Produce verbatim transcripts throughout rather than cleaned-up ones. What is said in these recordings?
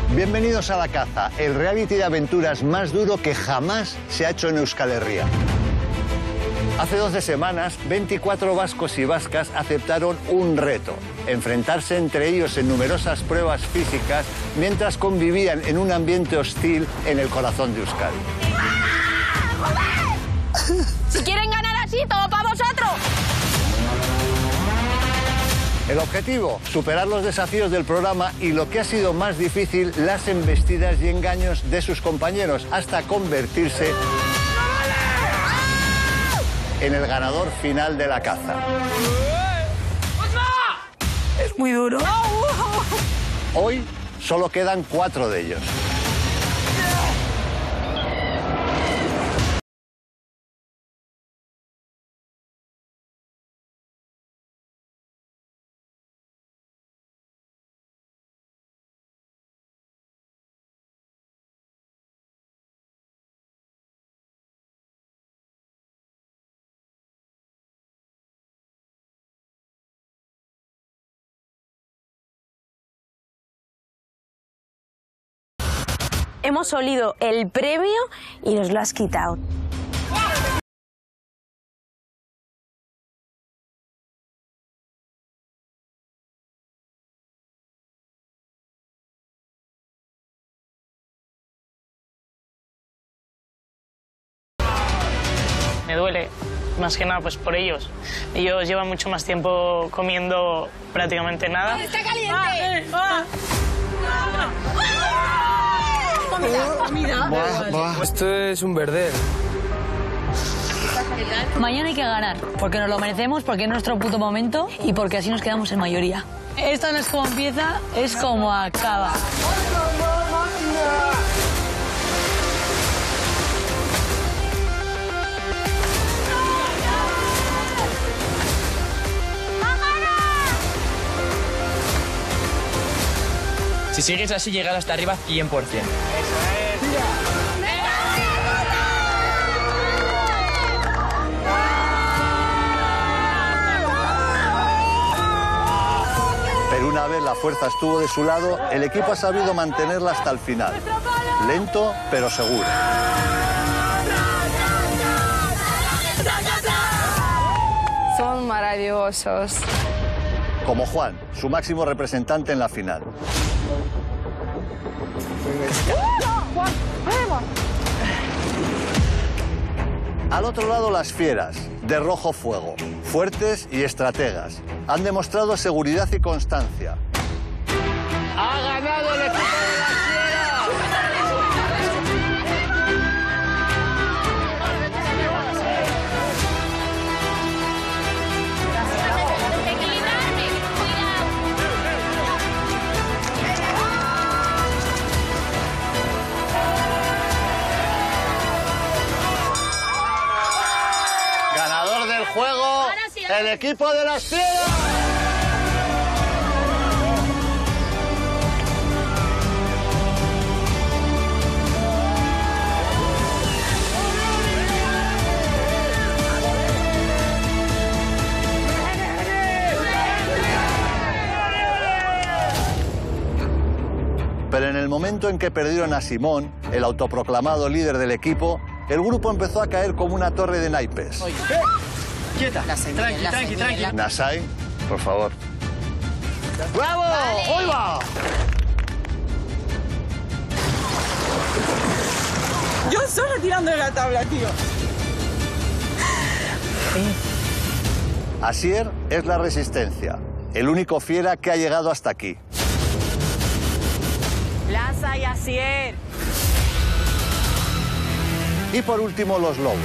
Bienvenidos a La Caza, el reality de aventuras más duro que jamás se ha hecho en Euskal Herria. Hace doce semanas, veinticuatro vascos y vascas aceptaron un reto: enfrentarse entre ellos en numerosas pruebas físicas mientras convivían en un ambiente hostil en el corazón de Euskadi. Si quieren ganar así, todo para vosotros. El objetivo, superar los desafíos del programa y, lo que ha sido más difícil, las embestidas y engaños de sus compañeros, hasta convertirse en el ganador final de la caza. Es muy duro. Hoy solo quedan cuatro de ellos. Hemos olido el premio y nos lo has quitado. Me duele, más que nada pues por ellos. Ellos llevan mucho más tiempo comiendo prácticamente nada. ¡Está caliente! ¡Ah! ¡Ah! Buah, buah. Esto es un verder. Mañana hay que ganar, porque nos lo merecemos, porque es nuestro puto momento y porque así nos quedamos en mayoría. Esto no es como empieza, es como acaba. Si sigues así, llegar hasta arriba cien por cien. Pero una vez la fuerza estuvo de su lado, el equipo ha sabido mantenerla hasta el final. Lento, pero seguro. Son maravillosos. Como Juan, su máximo representante en la final. Al otro lado, las fieras, de rojo fuego, fuertes y estrategas. Han demostrado seguridad y constancia. ¡Ha ganado el equipo de las fieras! Ganador del juego, el equipo de las fieras. Pero en el momento en que perdieron a Simón, el autoproclamado líder del equipo, el grupo empezó a caer como una torre de naipes. Oye, ¿qué? Quieta, tranqui, tranqui, tranqui. Nasai, por favor. ¡Bravo! Vale. ¡Hoy va! Yo solo tirando de la tabla, tío. Asier es la resistencia, el único fiera que ha llegado hasta aquí. Lanza y Asier. Y por último, los lobos.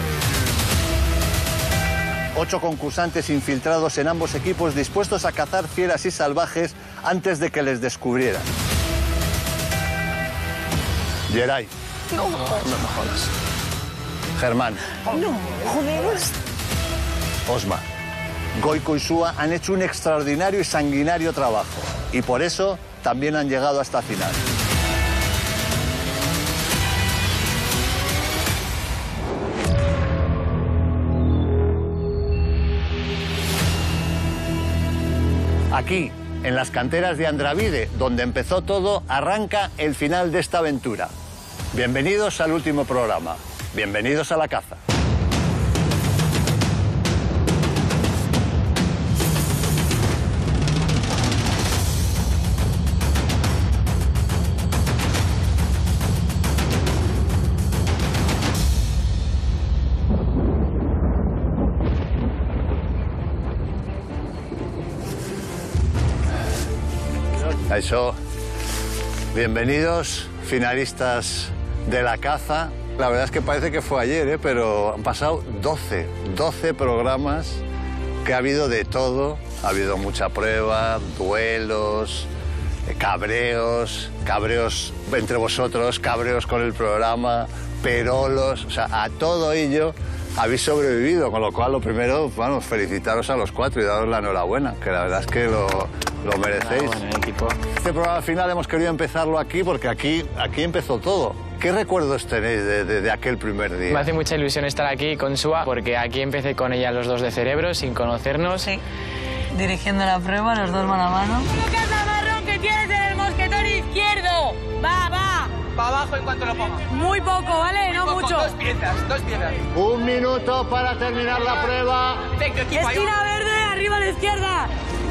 Ocho concursantes infiltrados en ambos equipos, dispuestos a cazar fieras y salvajes antes de que les descubrieran. Geray. No. No me jodas. Germán. No, joder. Osma. Goiko y Sua han hecho un extraordinario y sanguinario trabajo. Y por eso también han llegado a esta final. Aquí, en las canteras de Andravide, donde empezó todo, arranca el final de esta aventura. Bienvenidos al último programa. Bienvenidos a la caza. Eso, bienvenidos, finalistas de la caza. La verdad es que parece que fue ayer, ¿eh? Pero han pasado doce, doce programas que ha habido de todo. Ha habido mucha prueba, duelos, eh, cabreos, cabreos entre vosotros, cabreos con el programa, perolos, o sea, a todo ello habéis sobrevivido, con lo cual lo primero, bueno, felicitaros a los cuatro y daros la enhorabuena, que la verdad es que lo, lo merecéis. Ah, bueno, equipo. Este programa final hemos querido empezarlo aquí porque aquí, aquí empezó todo. ¿Qué recuerdos tenéis de, de, de aquel primer día? Me hace mucha ilusión estar aquí con Sua, porque aquí empecé con ella los dos de cerebro, sin conocernos. Sí. Dirigiendo la prueba, los dos mano a mano. ¡Coloca el marrón que tienes en el mosquetón izquierdo! ¡Va, va! Para abajo en cuanto lo ponga. Muy poco, ¿vale? Muy no poco, mucho. Dos piezas, dos piezas. Un minuto para terminar la prueba. Venga, equipo, ahí. Esquina verde, arriba a la izquierda.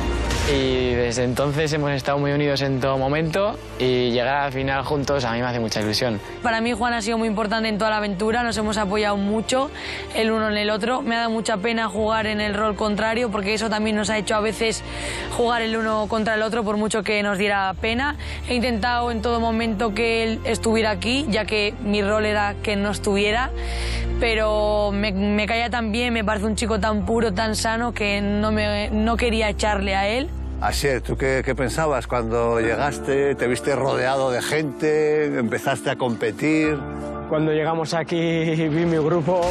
Y desde entonces hemos estado muy unidos en todo momento y llegar a la final juntos a mí me hace mucha ilusión. Para mí Juan ha sido muy importante en toda la aventura, nos hemos apoyado mucho el uno en el otro. Me ha dado mucha pena jugar en el rol contrario porque eso también nos ha hecho a veces jugar el uno contra el otro por mucho que nos diera pena. He intentado en todo momento que él estuviera aquí, ya que mi rol era que no estuviera, pero me, me caía tan bien, me parece un chico tan puro, tan sano que no, me, no quería echarle a él. Asier, ¿tú qué, qué pensabas cuando llegaste? ¿Te viste rodeado de gente? ¿Empezaste a competir? Cuando llegamos aquí vi mi grupo,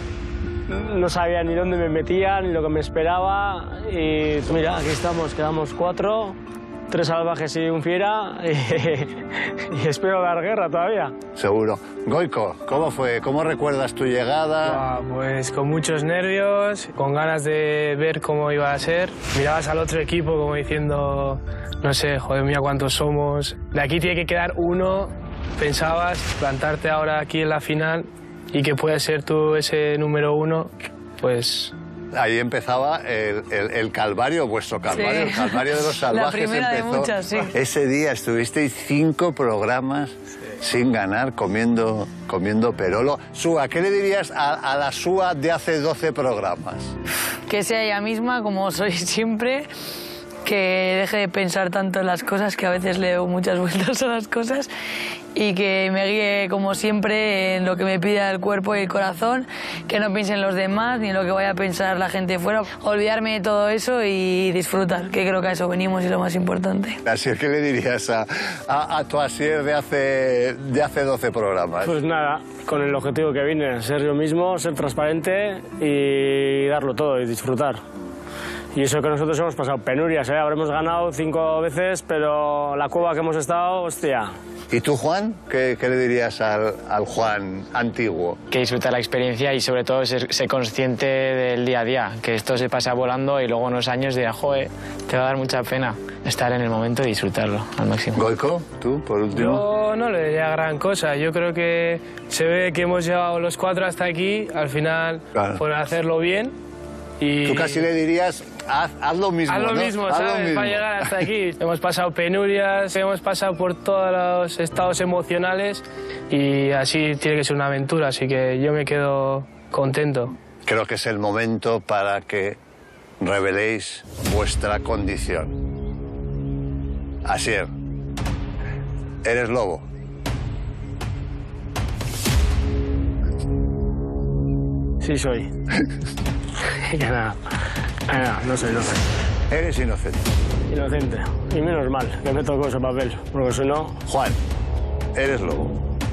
no sabía ni dónde me metía, ni lo que me esperaba. Y mira, aquí estamos, quedamos cuatro, tres salvajes y un fiera, y, y espero dar guerra todavía. Seguro. Goiko, ¿cómo fue? ¿Cómo recuerdas tu llegada? Ah, pues con muchos nervios, con ganas de ver cómo iba a ser. Mirabas al otro equipo como diciendo, no sé, joder mía, cuántos somos. De aquí tiene que quedar uno. Pensabas plantarte ahora aquí en la final y que puedes ser tú ese número uno, pues... Ahí empezaba el, el, el calvario, vuestro calvario, Sí. el calvario de los salvajes. La primera empezó. de muchas, sí. Ese día estuvisteis cinco programas sí. sin ganar, comiendo, comiendo perolo. Sua, ¿qué le dirías a, a la Sua de hace doce programas? Que sea ella misma, como soy siempre, que deje de pensar tanto en las cosas, que a veces le doy muchas vueltas a las cosas, y que me guíe, como siempre, en lo que me pida el cuerpo y el corazón, que no piense en los demás ni en lo que vaya a pensar la gente de fuera. Olvidarme de todo eso y disfrutar, que creo que a eso venimos y es lo más importante. Asier, ¿qué le dirías a, a, a tu Asier de hace, de hace doce programas? Pues nada, con el objetivo que vine, ser yo mismo, ser transparente y darlo todo y disfrutar. Y eso que nosotros hemos pasado penurias, ¿eh? Habremos ganado cinco veces, pero la cueva que hemos estado, hostia. ¿Y tú, Juan? ¿Qué, qué le dirías al, al Juan antiguo? Que disfrutar la experiencia y sobre todo ser, ser consciente del día a día, que esto se pasa volando y luego unos años de, joder, te va a dar mucha pena estar en el momento y disfrutarlo al máximo. Goiko, tú, por último. Yo no le diría gran cosa, yo creo que se ve que hemos llegado los cuatro hasta aquí, al final, claro. por hacerlo bien. Y... Tú casi le dirías, haz, haz lo mismo, Haz lo ¿no? mismo, Haz ¿sabes? lo mismo. Para llegar hasta aquí. Hemos pasado penurias, hemos pasado por todos los estados emocionales y así tiene que ser una aventura, así que yo me quedo contento. Creo que es el momento para que reveléis vuestra condición. Asier, ¿eres lobo? Sí soy. Ya nada. Ah, no, no soy, no soy. Eres inocente. Inocente. Y menos mal que me tocó ese papel, porque si no... Juan, eres lobo.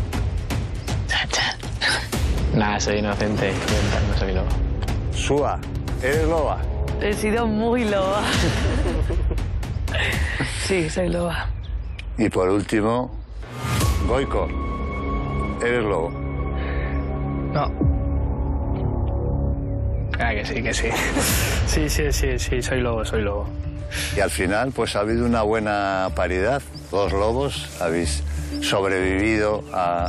Nada, soy inocente, no soy lobo. Sua, ¿eres loba? He sido muy loba. Sí, soy loba. Y por último, Goiko, ¿eres lobo? No. Ah, que sí, que sí. Sí, sí, sí, sí, soy lobo, soy lobo. Y al final, pues ha habido una buena paridad. Dos lobos habéis sobrevivido a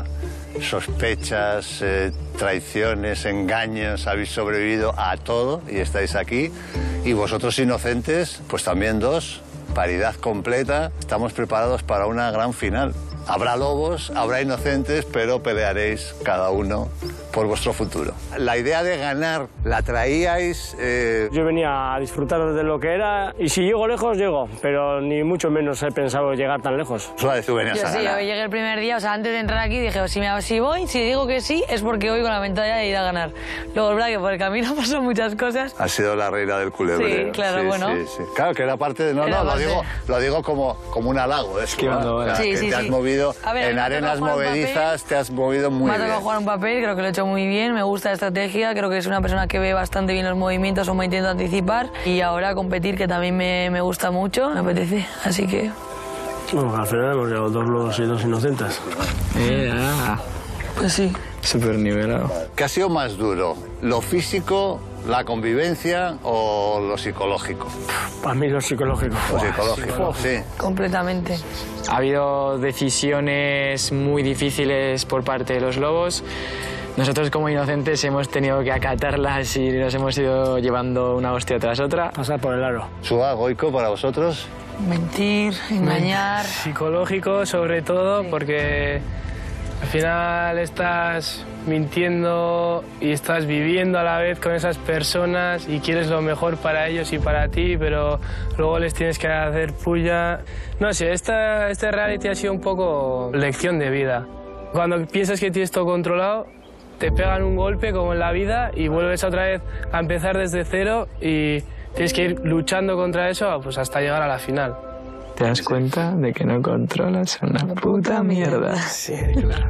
sospechas, eh, traiciones, engaños, habéis sobrevivido a todo y estáis aquí. Y vosotros inocentes, pues también dos, paridad completa. Estamos preparados para una gran final. Habrá lobos, habrá inocentes, pero pelearéis cada uno por vuestro futuro. La idea de ganar la traíais... Eh... Yo venía a disfrutar de lo que era y si llego lejos, llego, pero ni mucho menos he pensado llegar tan lejos. Suárez, tú venías Yo a sí, ganar. yo llegué el primer día, o sea, antes de entrar aquí dije, si, me, si voy, si digo que sí, es porque voy con la mentalidad de ir a ganar. Luego, es verdad que por el camino pasan muchas cosas. Ha sido la reina del culebrero. Sí, claro, bueno. Sí, sí. Claro, que era parte de... No, Era no, lo parte. digo, lo digo como, como un halago. Es que, Esquivando, o sea, sí, que sí, te has sí. movido A ver, en me ha arenas tocado jugar un movedizas, te has movido muy Me ha bien. tocado jugar un papel, creo que lo he hecho muy bien, me gusta la estrategia, creo que es una persona que ve bastante bien los movimientos o me intento anticipar y ahora competir, que también me, me gusta mucho, me apetece, así que... Bueno, al final hemos llegado dos lobos y dos inocentes. Eh, ah, Pues sí. súper nivelado. ¿Qué ha sido más duro? ¿Lo físico, la convivencia o lo psicológico? Para mí lo psicológico. Lo psicológico, sí. Completamente. Ha habido decisiones muy difíciles por parte de los lobos. Nosotros como inocentes hemos tenido que acatarlas y nos hemos ido llevando una hostia tras otra. Pasar por el aro. Sua, Goico, para vosotros. Mentir, engañar... Psicológico sobre todo, porque al final estás mintiendo y estás viviendo a la vez con esas personas y quieres lo mejor para ellos y para ti, pero luego les tienes que hacer puya. No sé, esta, este reality ha sido un poco lección de vida. Cuando piensas que tienes todo controlado, te pegan un golpe como en la vida y vuelves otra vez a empezar desde cero y tienes que ir luchando contra eso pues hasta llegar a la final. Te das cuenta de que no controlas una puta mierda. Sí, claro.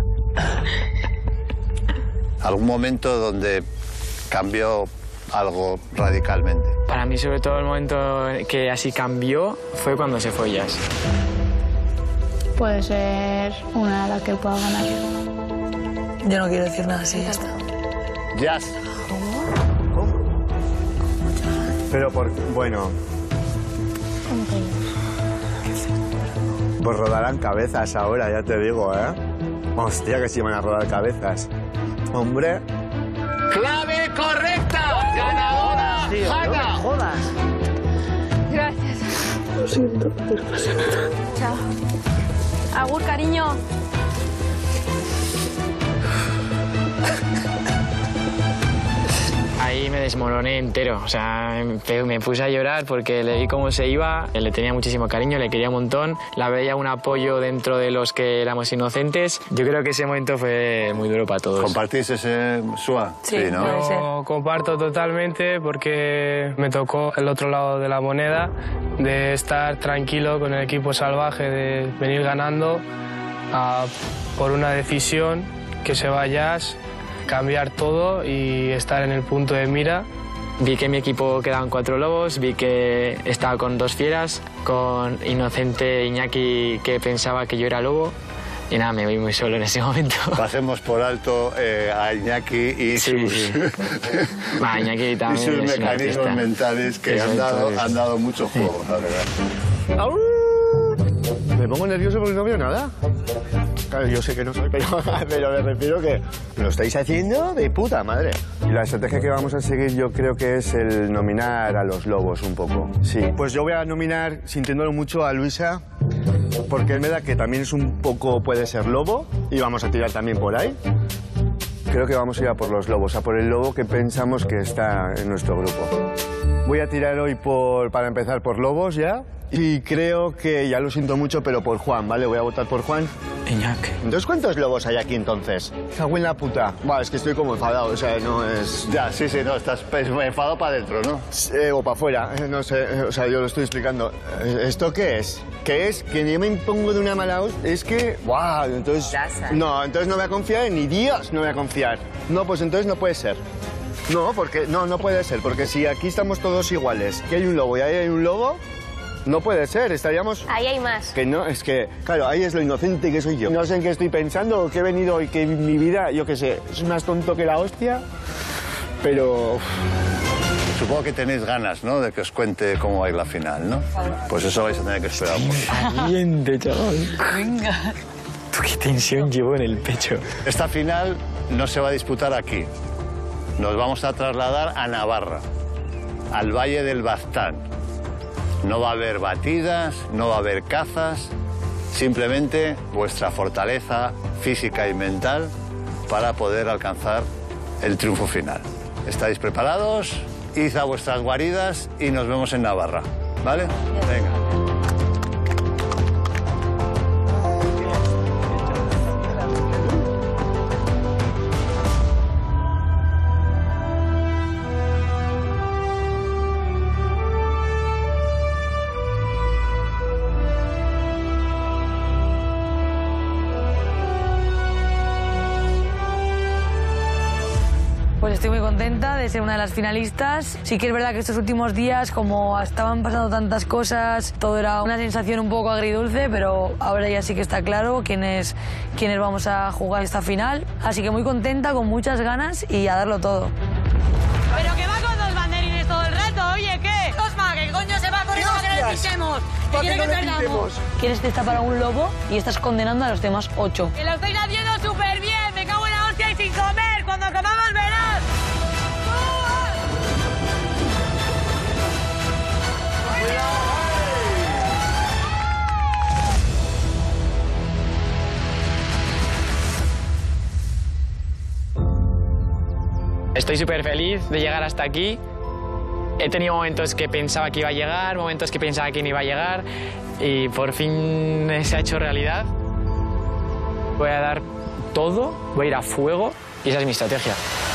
¿Algún momento donde cambió algo radicalmente? Para mí, sobre todo, el momento que así cambió fue cuando se fue Jazz. Puede ser una de las que pueda ganar. Yo no quiero decir nada, sí, ya está. Jazz. Pero por... bueno... Pues rodarán cabezas ahora, ya te digo, ¿eh? Hostia, que sí van a rodar cabezas. Hombre... ¡Clave correcta! ¡Ganadora! Tío, no me jodas. Gracias. Lo siento, pero no pasa nada. Chao. Agur, cariño. Ahí me desmoroné entero, o sea, me, me puse a llorar porque le vi cómo se iba, le tenía muchísimo cariño, le quería un montón, la veía un apoyo dentro de los que éramos inocentes. Yo creo que ese momento fue muy duro para todos. ¿Compartís ese, Sua? Sí, ¿no? puede ser. Lo comparto totalmente porque me tocó el otro lado de la moneda, de estar tranquilo con el equipo salvaje, de venir ganando a, por una decisión que se va Jazz, cambiar todo y estar en el punto de mira. Vi que en mi equipo quedaban cuatro lobos, vi que estaba con dos fieras, con Inocente Iñaki que pensaba que yo era lobo. Y nada, me vi muy solo en ese momento. Pasemos por alto eh, a Iñaki y Sí, sus, sí. Va, Iñaki y también sus es un mecanismos artista. mentales que Eso han dado, es. han dado mucho juego, la verdad. Me pongo nervioso porque no veo nada. Claro, yo sé que no soy, pero, pero me refiero que lo estáis haciendo de puta madre. Y la estrategia que vamos a seguir yo creo que es el nominar a los lobos un poco. Sí. Pues yo voy a nominar, sintiéndolo mucho, a Luisa, porque él me da que también es un poco, puede ser lobo, y vamos a tirar también por ahí. Creo que vamos a ir a por los lobos, a por el lobo que pensamos que está en nuestro grupo. Voy a tirar hoy por, para empezar por lobos ya. Y creo que, ya lo siento mucho, pero por Juan, ¿vale? Voy a votar por Juan. Iñaki. Entonces, ¿cuántos lobos hay aquí entonces? Cago en la puta. Buah, es que estoy como enfadado, o sea, no es... Ya, sí, sí, no, estás enfadado para adentro, ¿no? Eh, o para afuera, eh, no sé, eh, o sea, yo lo estoy explicando. Eh, ¿Esto qué es? ¿Qué es? Que yo me impongo de una mala hoz. Es que, wow, entonces... No, entonces no voy a confiar en ni Dios, no voy a confiar. No, pues entonces no puede ser. No, porque, no, no puede ser, porque si aquí estamos todos iguales, que hay un lobo y ahí hay un lobo... No puede ser, estaríamos... Ahí hay más. Que no, es que, claro, ahí es lo inocente que soy yo. No sé en qué estoy pensando, o que he venido y que mi vida, yo qué sé, es más tonto que la hostia, pero... Supongo que tenéis ganas, ¿no?, de que os cuente cómo va a ir la final, ¿no? Pues eso vais a tener que esperar un poquito. Caliente, chaval. Venga. Tú, qué tensión llevo en el pecho. Esta final no se va a disputar aquí. Nos vamos a trasladar a Navarra, al Valle del Baztán. No va a haber batidas, no va a haber cazas, simplemente vuestra fortaleza física y mental para poder alcanzar el triunfo final. ¿Estáis preparados? Id a vuestras guaridas y nos vemos en Navarra, ¿vale? Venga. Pues estoy muy contenta de ser una de las finalistas. Sí que es verdad que estos últimos días, como estaban pasando tantas cosas, todo era una sensación un poco agridulce, pero ahora ya sí que está claro quiénes, quiénes vamos a jugar esta final. Así que muy contenta, con muchas ganas y a darlo todo. Pero que va con dos banderines todo el rato, oye, ¿qué? Osma, que coño se va corriendo para que le pisemos. Que quiere que perdamos. Quieres destapar a un lobo y estás condenando a los demás ocho. Que lo estáis haciendo súper bien, me cago en la hostia y sin comer. Cuando acabamos verás. Estoy súper feliz de llegar hasta aquí. He tenido momentos que pensaba que iba a llegar, momentos que pensaba que no iba a llegar y por fin se ha hecho realidad. Voy a dar todo, voy a ir a fuego y esa es mi estrategia.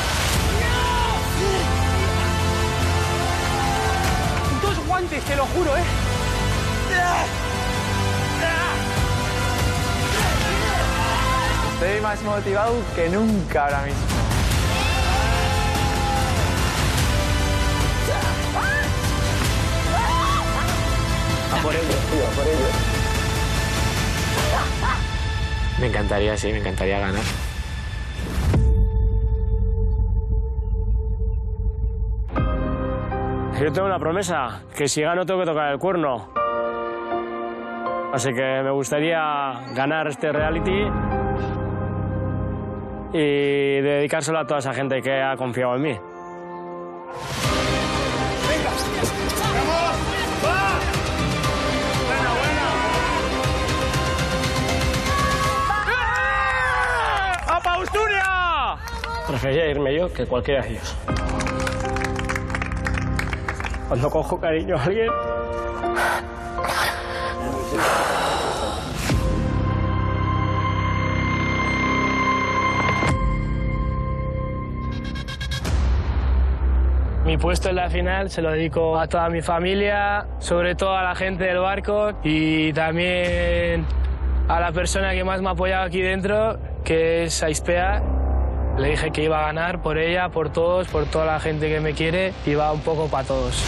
Dos guantes, te lo juro, ¿eh? Estoy más motivado que nunca ahora mismo. A por ellos, tío, a por ellos. Me encantaría, sí, me encantaría ganar. Yo tengo una promesa, que si gano tengo que tocar el cuerno. Así que me gustaría ganar este reality y dedicárselo a toda esa gente que ha confiado en mí. Prefería irme yo que cualquiera de ellos. Cuando cojo cariño a alguien... Mi puesto en la final se lo dedico a toda mi familia, sobre todo a la gente del barco y también a la persona que más me ha apoyado aquí dentro, que es Aispea. Le dije que iba a ganar por ella, por todos, por toda la gente que me quiere, y va un poco para todos.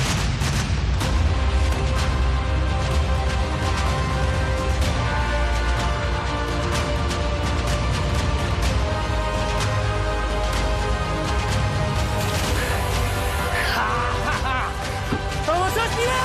¡Vamos, hostia!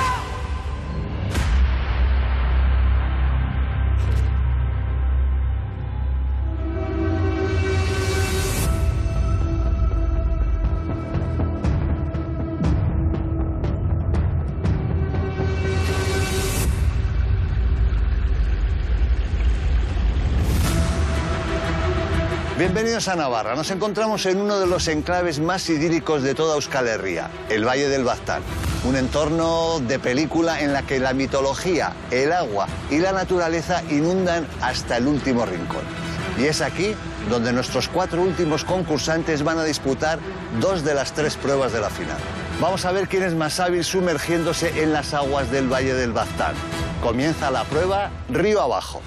Bienvenidos a Navarra. Nos encontramos en uno de los enclaves más idílicos de toda Euskal Herria, el Valle del Baztán. Un entorno de película en la que la mitología, el agua y la naturaleza inundan hasta el último rincón. Y es aquí donde nuestros cuatro últimos concursantes van a disputar dos de las tres pruebas de la final. Vamos a ver quién es más hábil sumergiéndose en las aguas del Valle del Baztán. Comienza la prueba río abajo.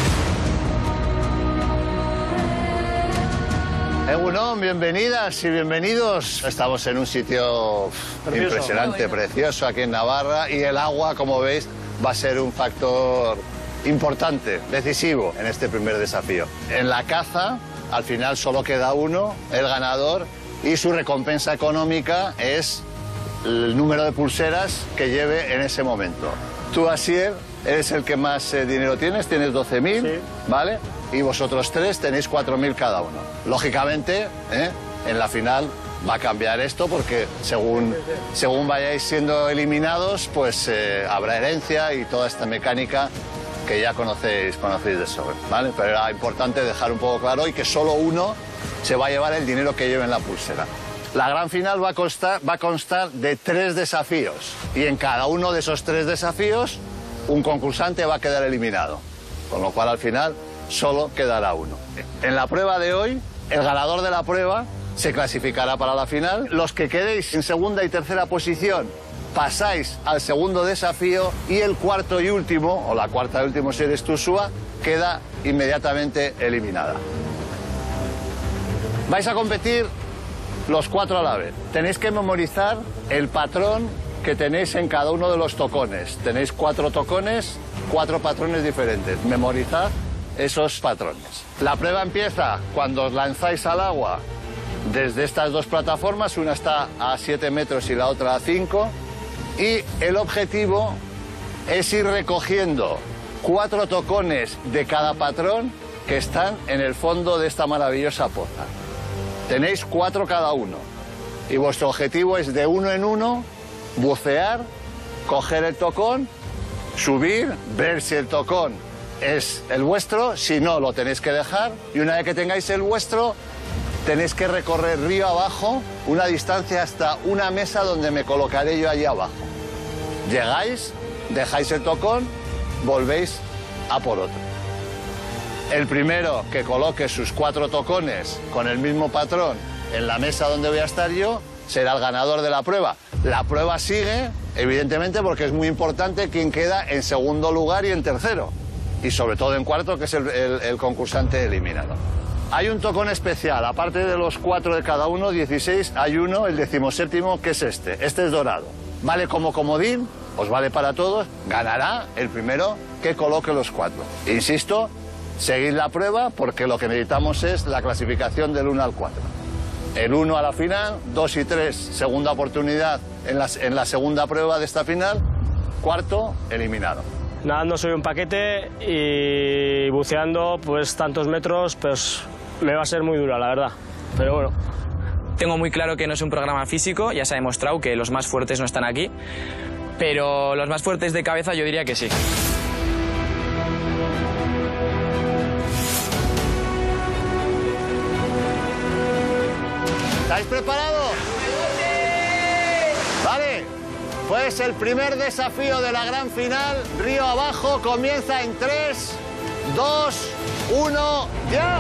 Egunon, bienvenidas y bienvenidos. Estamos en un sitio precioso, impresionante, precioso aquí en Navarra, y el agua, como veis, va a ser un factor importante, decisivo en este primer desafío. En la caza, al final solo queda uno, el ganador, y su recompensa económica es el número de pulseras que lleve en ese momento. Tú, Asier, eres el que más eh, dinero tienes, tienes doce mil, sí. ¿Vale? Y vosotros tres tenéis cuatro mil cada uno. Lógicamente, ¿eh? en la final va a cambiar esto porque según, según vayáis siendo eliminados, pues eh, habrá herencia y toda esta mecánica que ya conocéis, conocéis de sobra, ¿vale? Pero era importante dejar un poco claro y que solo uno se va a llevar el dinero que lleve en la pulsera. La gran final va a, constar, va a constar de tres desafíos y en cada uno de esos tres desafíos un concursante va a quedar eliminado, con lo cual al final solo quedará uno. En la prueba de hoy, el ganador de la prueba se clasificará para la final. Los que quedéis en segunda y tercera posición pasáis al segundo desafío y el cuarto y último, o la cuarta y último si eres tú, Sua, queda inmediatamente eliminada. Vais a competir los cuatro a la vez. Tenéis que memorizar el patrón que tenéis en cada uno de los tocones. Tenéis cuatro tocones, cuatro patrones diferentes. Memorizad esos patrones. La prueba empieza cuando os lanzáis al agua desde estas dos plataformas. Una está a siete metros y la otra a cinco. Y el objetivo es ir recogiendo cuatro tocones de cada patrón que están en el fondo de esta maravillosa poza. Tenéis cuatro cada uno. Y vuestro objetivo es de uno en uno bucear, coger el tocón, subir, ver si el tocón es el vuestro, si no lo tenéis que dejar y una vez que tengáis el vuestro tenéis que recorrer río abajo una distancia hasta una mesa donde me colocaré yo allí abajo. Llegáis, dejáis el tocón, volvéis a por otro. El primero que coloque sus cuatro tocones con el mismo patrón en la mesa donde voy a estar yo será el ganador de la prueba. La prueba sigue, evidentemente, porque es muy importante quién queda en segundo lugar y en tercero. Y sobre todo en cuarto, que es el, el, el concursante eliminado. Hay un tocón especial, aparte de los cuatro de cada uno, dieciséis, hay uno, el decimoséptimo, que es este. Este es dorado. Vale como comodín, os vale para todos, ganará el primero que coloque los cuatro. Insisto, seguid la prueba porque lo que necesitamos es la clasificación del uno al cuatro. El uno a la final, dos y tres, segunda oportunidad en la, en la segunda prueba de esta final, cuarto, eliminado. Nadando soy un paquete y buceando pues tantos metros, pues me va a ser muy dura, la verdad. Pero bueno. Tengo muy claro que no es un programa físico, ya se ha demostrado que los más fuertes no están aquí, pero los más fuertes de cabeza yo diría que sí. ¿Estáis preparados? Vale, pues el primer desafío de la gran final, río abajo, comienza en tres, dos, uno, ¡ya!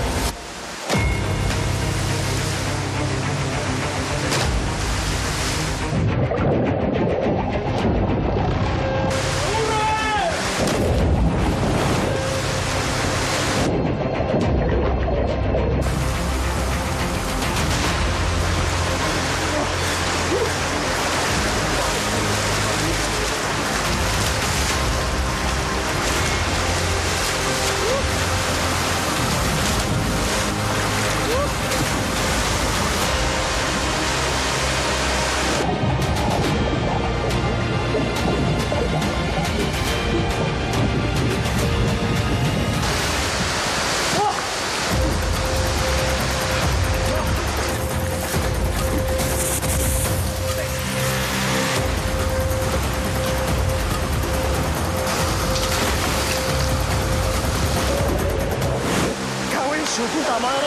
¡Su puta madre!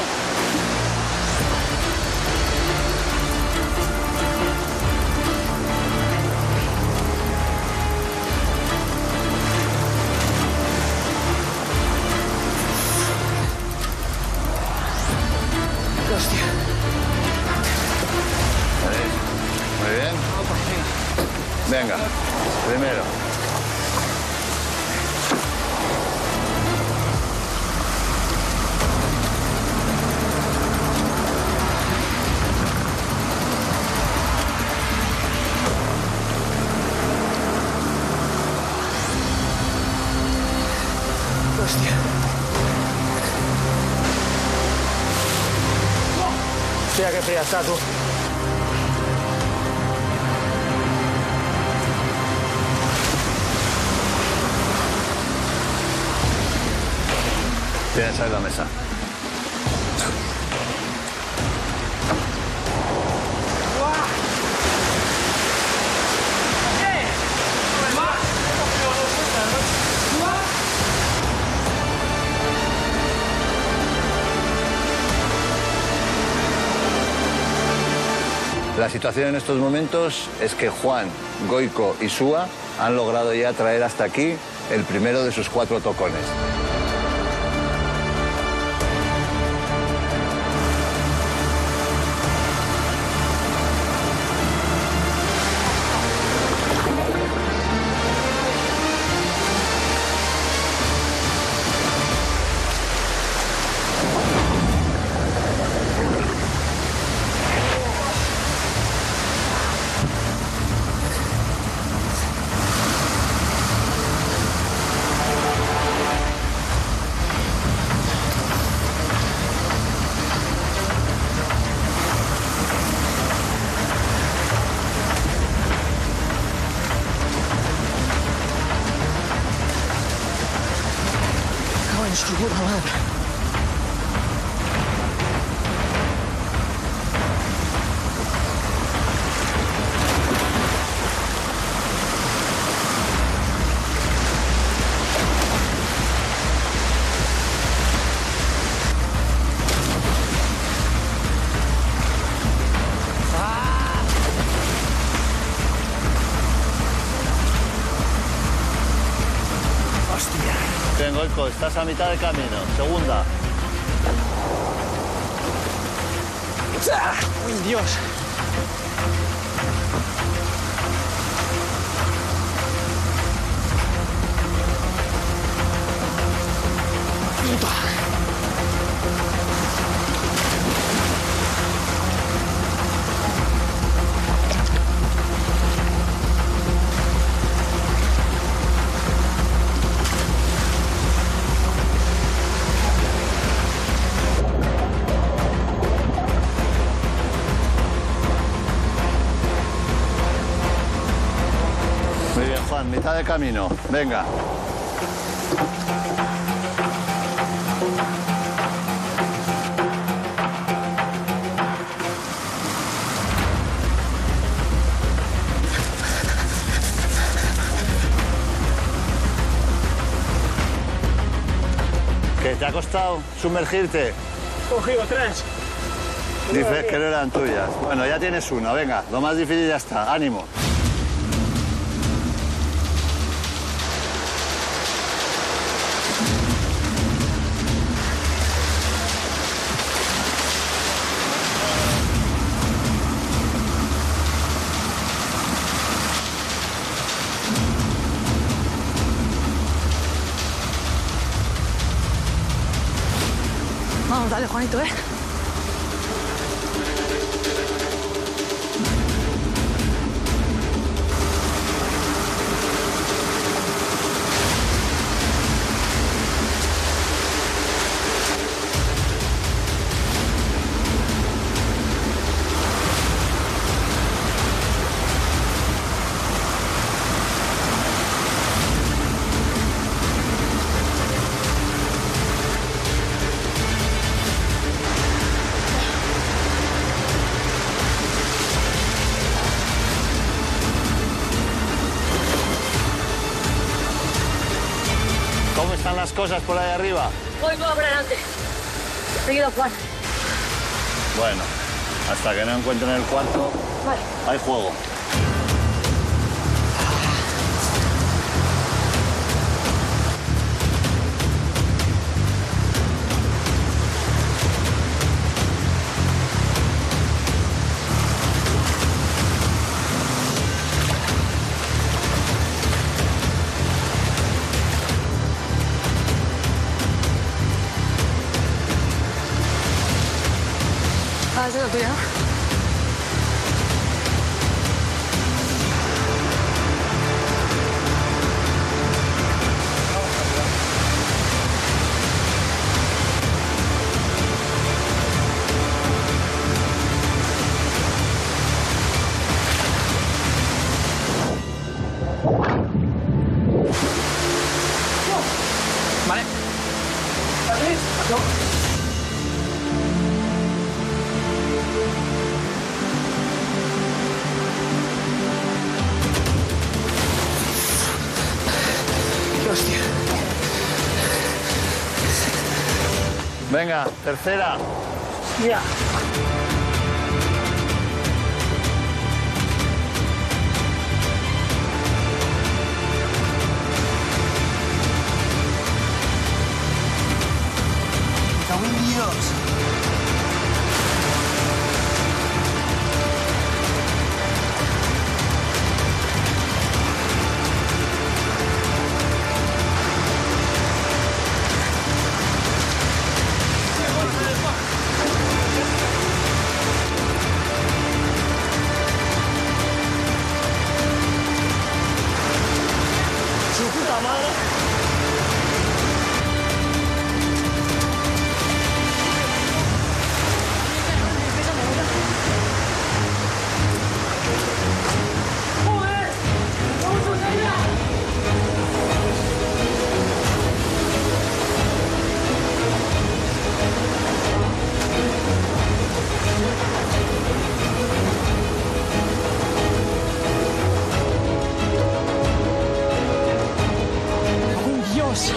Hostia. Muy bien. Venga, primero. Hostia. Hostia, qué fría está, tú. Tienes ahí la mesa. La situación en estos momentos es que Juan, Goico y Súa han logrado ya traer hasta aquí el primero de sus cuatro tocones. Su puta madre. Bien, Goico, estás a mitad de camino. Segunda. ¡Uy, Dios! Puta. Muy bien, Juan, mitad de camino. Venga. ¿Qué te ha costado sumergirte? Cogido tres. Dices que no eran tuyas. Bueno, ya tienes una, venga. Lo más difícil ya está. Ánimo. Vamos, dale, Juanito, ¿eh? ¿Cómo están las cosas por ahí arriba? Voy por adelante. Seguido, Juan. Bueno, hasta que no encuentren el cuarto, Vale. hay juego. Ah, esa es la tuya, ¿no? Vale. ¿Vale? No. Hostia. Venga, tercera. Ya. ¡Cago en Dios! Su puta madre. Dios.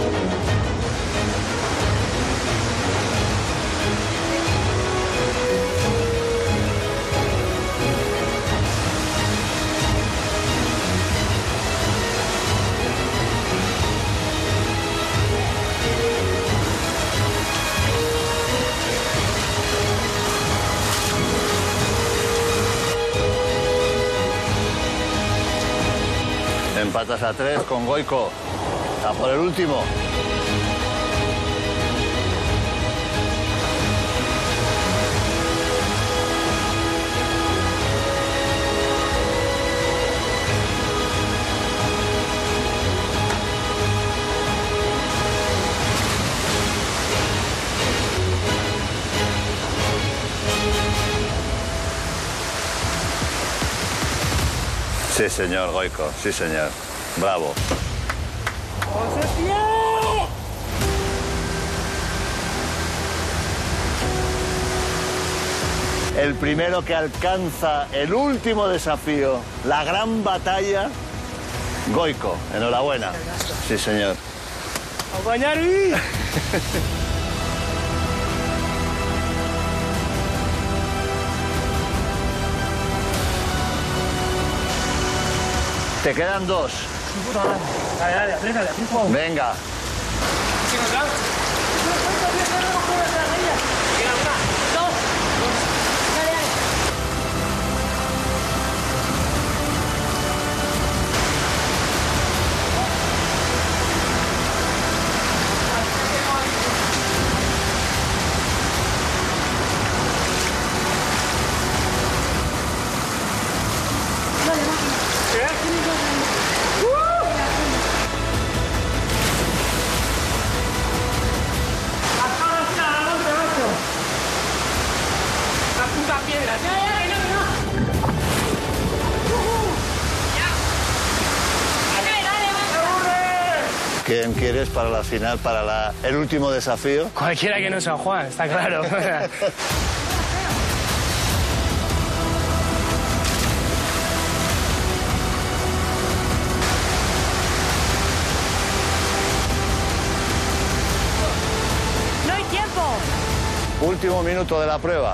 Empatas a tres con Goico. A por el último. Sí, señor Goico, sí, señor. Bravo. El primero que alcanza el último desafío, la gran batalla, Goico. Enhorabuena. Sí, señor. ¡Acompañarme! Te quedan dos. Dale, dale, apriétale, apriétale. Venga. ¿Quién quieres para la final, para la, el último desafío? Cualquiera que no sea Juan, está claro. ¡No hay tiempo! Último minuto de la prueba.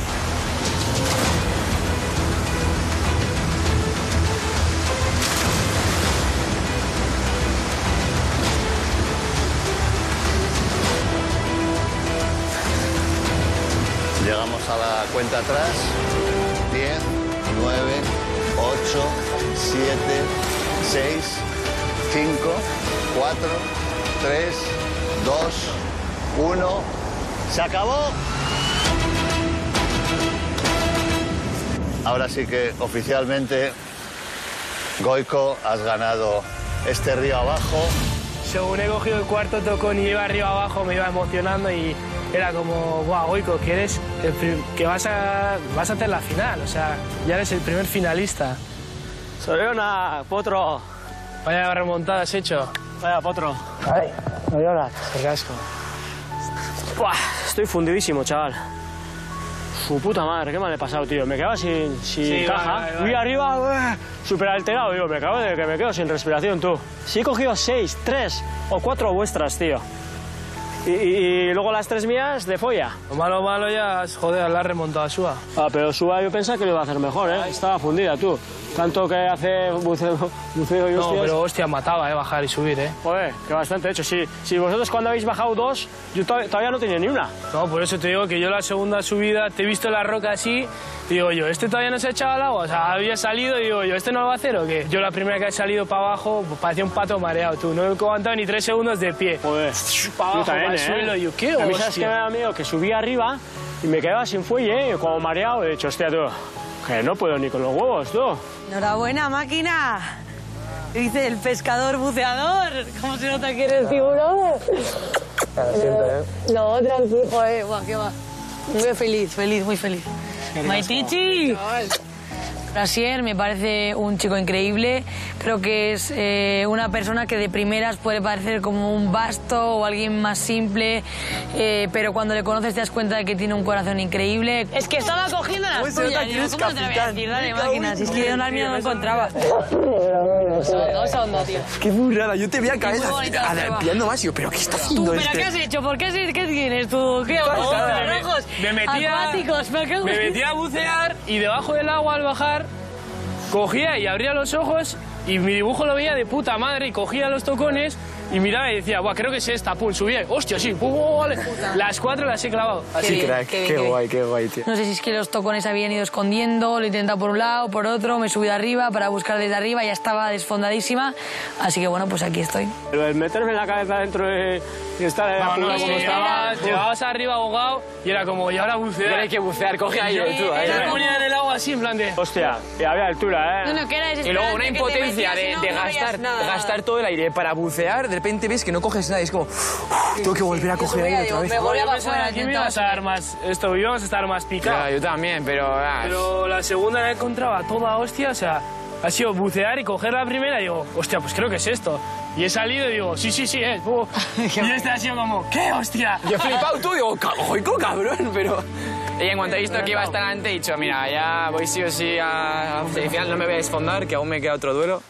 Llegamos a la cuenta atrás. diez, nueve, ocho, siete, seis, cinco, cuatro, tres, dos, uno. ¡Se acabó! Ahora sí que oficialmente, Goico, has ganado este río abajo. Según he cogido el cuarto tocón y iba arriba abajo, me iba emocionando y era como, guau, Goico, que eres el que vas a, vas a hacer la final, o sea, ya eres el primer finalista. Soriona, Potro. Vaya remontada has hecho. Vaya, Potro. Ay, Soriona. Qué casco. Buah, estoy fundidísimo, chaval. Su puta madre, qué mal he pasado, tío. Me quedaba sin, sin Sí, caja. vale, vale. Fui arriba, súper alterado, digo, me cago de que me quedo sin respiración, tú. Sí he cogido seis, tres o cuatro vuestras, tío. Y, y, y luego las tres mías de folla. Lo malo, malo ya, joder, la has remontado a Suá. Ah, pero Suá yo pensaba que lo iba a hacer mejor, ¿eh? Estaba fundida, tú. Tanto que hace buceo, buceo y No, hostias. pero hostia, mataba, eh, bajar y subir, eh. Joder, que bastante hecho. Si, si vosotros cuando habéis bajado dos, yo to todavía no tenía ni una. No, por eso te digo que yo la segunda subida te he visto la roca así, digo yo, ¿este todavía no se ha echado al agua? O sea, había salido, digo yo, ¿este no lo va a hacer o qué? Yo la primera que he salido para abajo, pues, parecía un pato mareado, tú. No he aguantado ni tres segundos de pie. Joder. Para abajo, también, para el ¿eh? suelo, y yo, ¿qué A mí, ¿sabes qué me hostia? da miedo? Que subí arriba y me quedaba sin fuelle, ¿eh? Como mareado. He dicho, hostia, tú, que no puedo ni con los huevos, tú. Enhorabuena, máquina. Dice el pescador buceador. ¿Cómo se nota que eres tiburón? No, tranquilo, joder, guau, qué va. Muy feliz, feliz, muy feliz. Maitichi. Asier me parece un chico increíble. Creo que es eh, una persona que de primeras puede parecer como un basto o alguien más simple, eh, pero cuando le conoces te das cuenta de que tiene un corazón increíble. Es que estaba cogiendo las tuyas. Digo, ¿cómo no te la voy a decir? Dale, máquina. Si es que yo las mías no encontraba. Son dos, son dos, tío. Qué burrada, yo te vi a cabeza muy bonita la prueba. pillando más y yo, ¿pero qué está ¿Tú, haciendo pero este? qué has hecho? ¿Por qué, has, qué tienes tú? ¿Qué Nada, ojos me- rojos? me metía- Acuáticos, ¿pero qué? Me metía a bucear y debajo del agua al bajar cogía y abría los ojos y mi dibujo lo veía de puta madre y cogía los tocones y miraba y decía, buah, creo que es esta, pum, subía, hostia, sí, pum, pum, vale. Las cuatro las he clavado. Qué bien, Crack, qué bien, qué qué bien. guay, qué guay, tío. No sé si es que los tocones habían ido escondiendo, lo he intentado por un lado, por otro, me he subido arriba para buscar desde arriba, ya estaba desfondadísima, así que bueno, pues aquí estoy. Pero el meterme la cabeza dentro de y estar en la No, punta no, como sí, estaba. llegabas, llegabas arriba ahogado y era como, y ahora bucear. Hay que bucear, coge ahí, Yo- tú, ahí. yo me ponía en el agua así, en plan de... Hostia, y había altura, ¿eh? No, no, que era Y luego una impotencia de, de gastar, gastar todo el aire para bucear, de repente ves que no coges nada y es como, "Uf, tengo que volver a coger aire otra vez". Me voy a Yo pensaba afuera, que me ibas a dar más, esto, íbamos a estar más picados. Ya, yo también, pero... ah, Pero la segunda la encontraba toda hostia, o sea, ha sido bucear y coger la primera y digo, hostia, pues creo que es esto. Y he salido y digo, sí, sí, sí, es. Uh. Y este ha sido como, ¿qué, hostia? Yo he flipado tú, digo, ¡joico, cabrón! Pero... Y en cuanto he visto que iba hasta delante, he dicho, mira, ya voy sí o sí a... Al final no me voy a desfondar, que aún me queda otro duelo.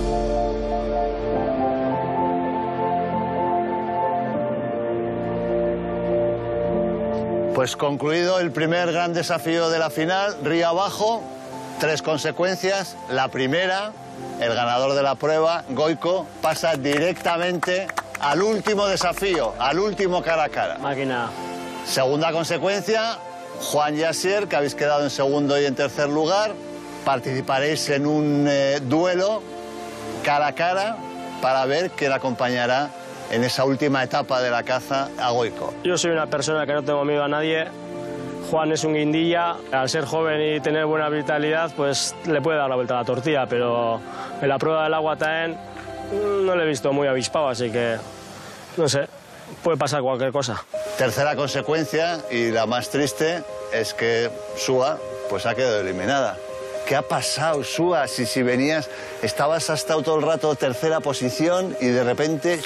Pues concluido el primer gran desafío de la final, río abajo, tres consecuencias. La primera, el ganador de la prueba, Goico, pasa directamente al último desafío, al último cara a cara. Máquina. Segunda consecuencia, Juan y Asier, que habéis quedado en segundo y en tercer lugar, participaréis en un eh, duelo cara a cara para ver quién acompañará en esa última etapa de la caza a Goico. Yo soy una persona que no tengo miedo a nadie. Juan es un guindilla. Al ser joven y tener buena vitalidad, pues le puede dar la vuelta a la tortilla, pero en la prueba del agua también no le he visto muy avispado, así que no sé, puede pasar cualquier cosa. Tercera consecuencia, y la más triste, es que Sua pues ha quedado eliminada. ¿Qué ha pasado, Sua? Si, si venías, estabas hasta todo el rato tercera posición y de repente...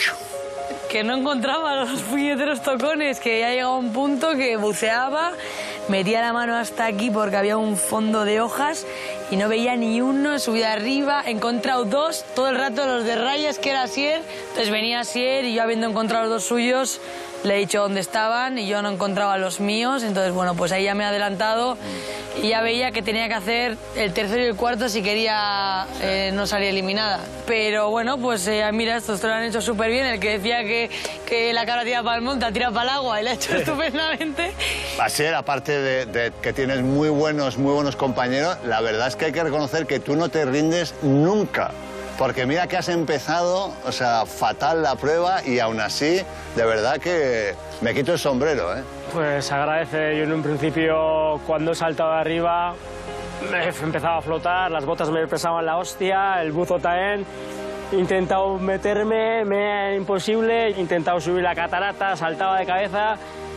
Que no encontraba los puñeteros tocones, que ya llegaba un punto que buceaba, metía la mano hasta aquí porque había un fondo de hojas y no veía ni uno, subía arriba, he encontrado dos, todo el rato los de rayas, que era Asier, entonces venía Asier y yo habiendo encontrado los dos suyos, le he dicho dónde estaban y yo no encontraba los míos, entonces bueno, pues ahí ya me he adelantado y ya veía que tenía que hacer el tercero y el cuarto si quería eh, no salir eliminada. Pero bueno, pues eh, mira, estos lo han hecho súper bien, el que decía que, que la cabra tira para el monte, tira para el agua y lo ha hecho estupendamente. Asier, aparte de, de que tienes muy buenos, muy buenos compañeros, la verdad es que hay que reconocer que tú no te rindes nunca. Porque mira que has empezado, o sea, fatal la prueba y aún así, de verdad que me quito el sombrero, ¿eh? Pues agradece. Yo en un principio, cuando he saltado de arriba, me he empezado a flotar, las botas me pesaban la hostia, el buzo también. He intentado meterme, me es imposible, he intentado subir la catarata, saltaba de cabeza.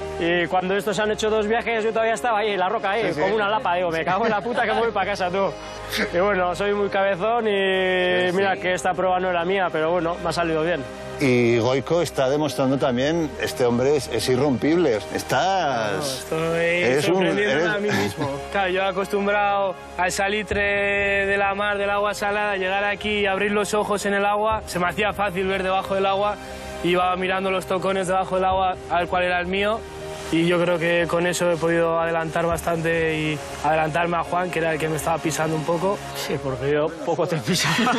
Y cuando estos han hecho dos viajes, yo todavía estaba ahí, en la roca, ahí, Sí, sí. como una lapa. Digo, me cago en la puta que me voy para casa, tú. Y bueno, soy muy cabezón y Sí, sí. mira que esta prueba no era mía, pero bueno, me ha salido bien. Y Goiko está demostrando también, este hombre es, es irrompible. Estás... No, estoy eres sorprendiéndome un, eres... a mí mismo. Claro, yo acostumbrado al salitre de la mar, del agua salada, llegar aquí y abrir los ojos en el agua, se me hacía fácil ver debajo del agua. Iba mirando los tocones debajo del agua a ver cuál era el mío. Y yo creo que con eso he podido adelantar bastante y adelantarme a Juan, que era el que me estaba pisando un poco. Sí, porque yo poco te pisaba.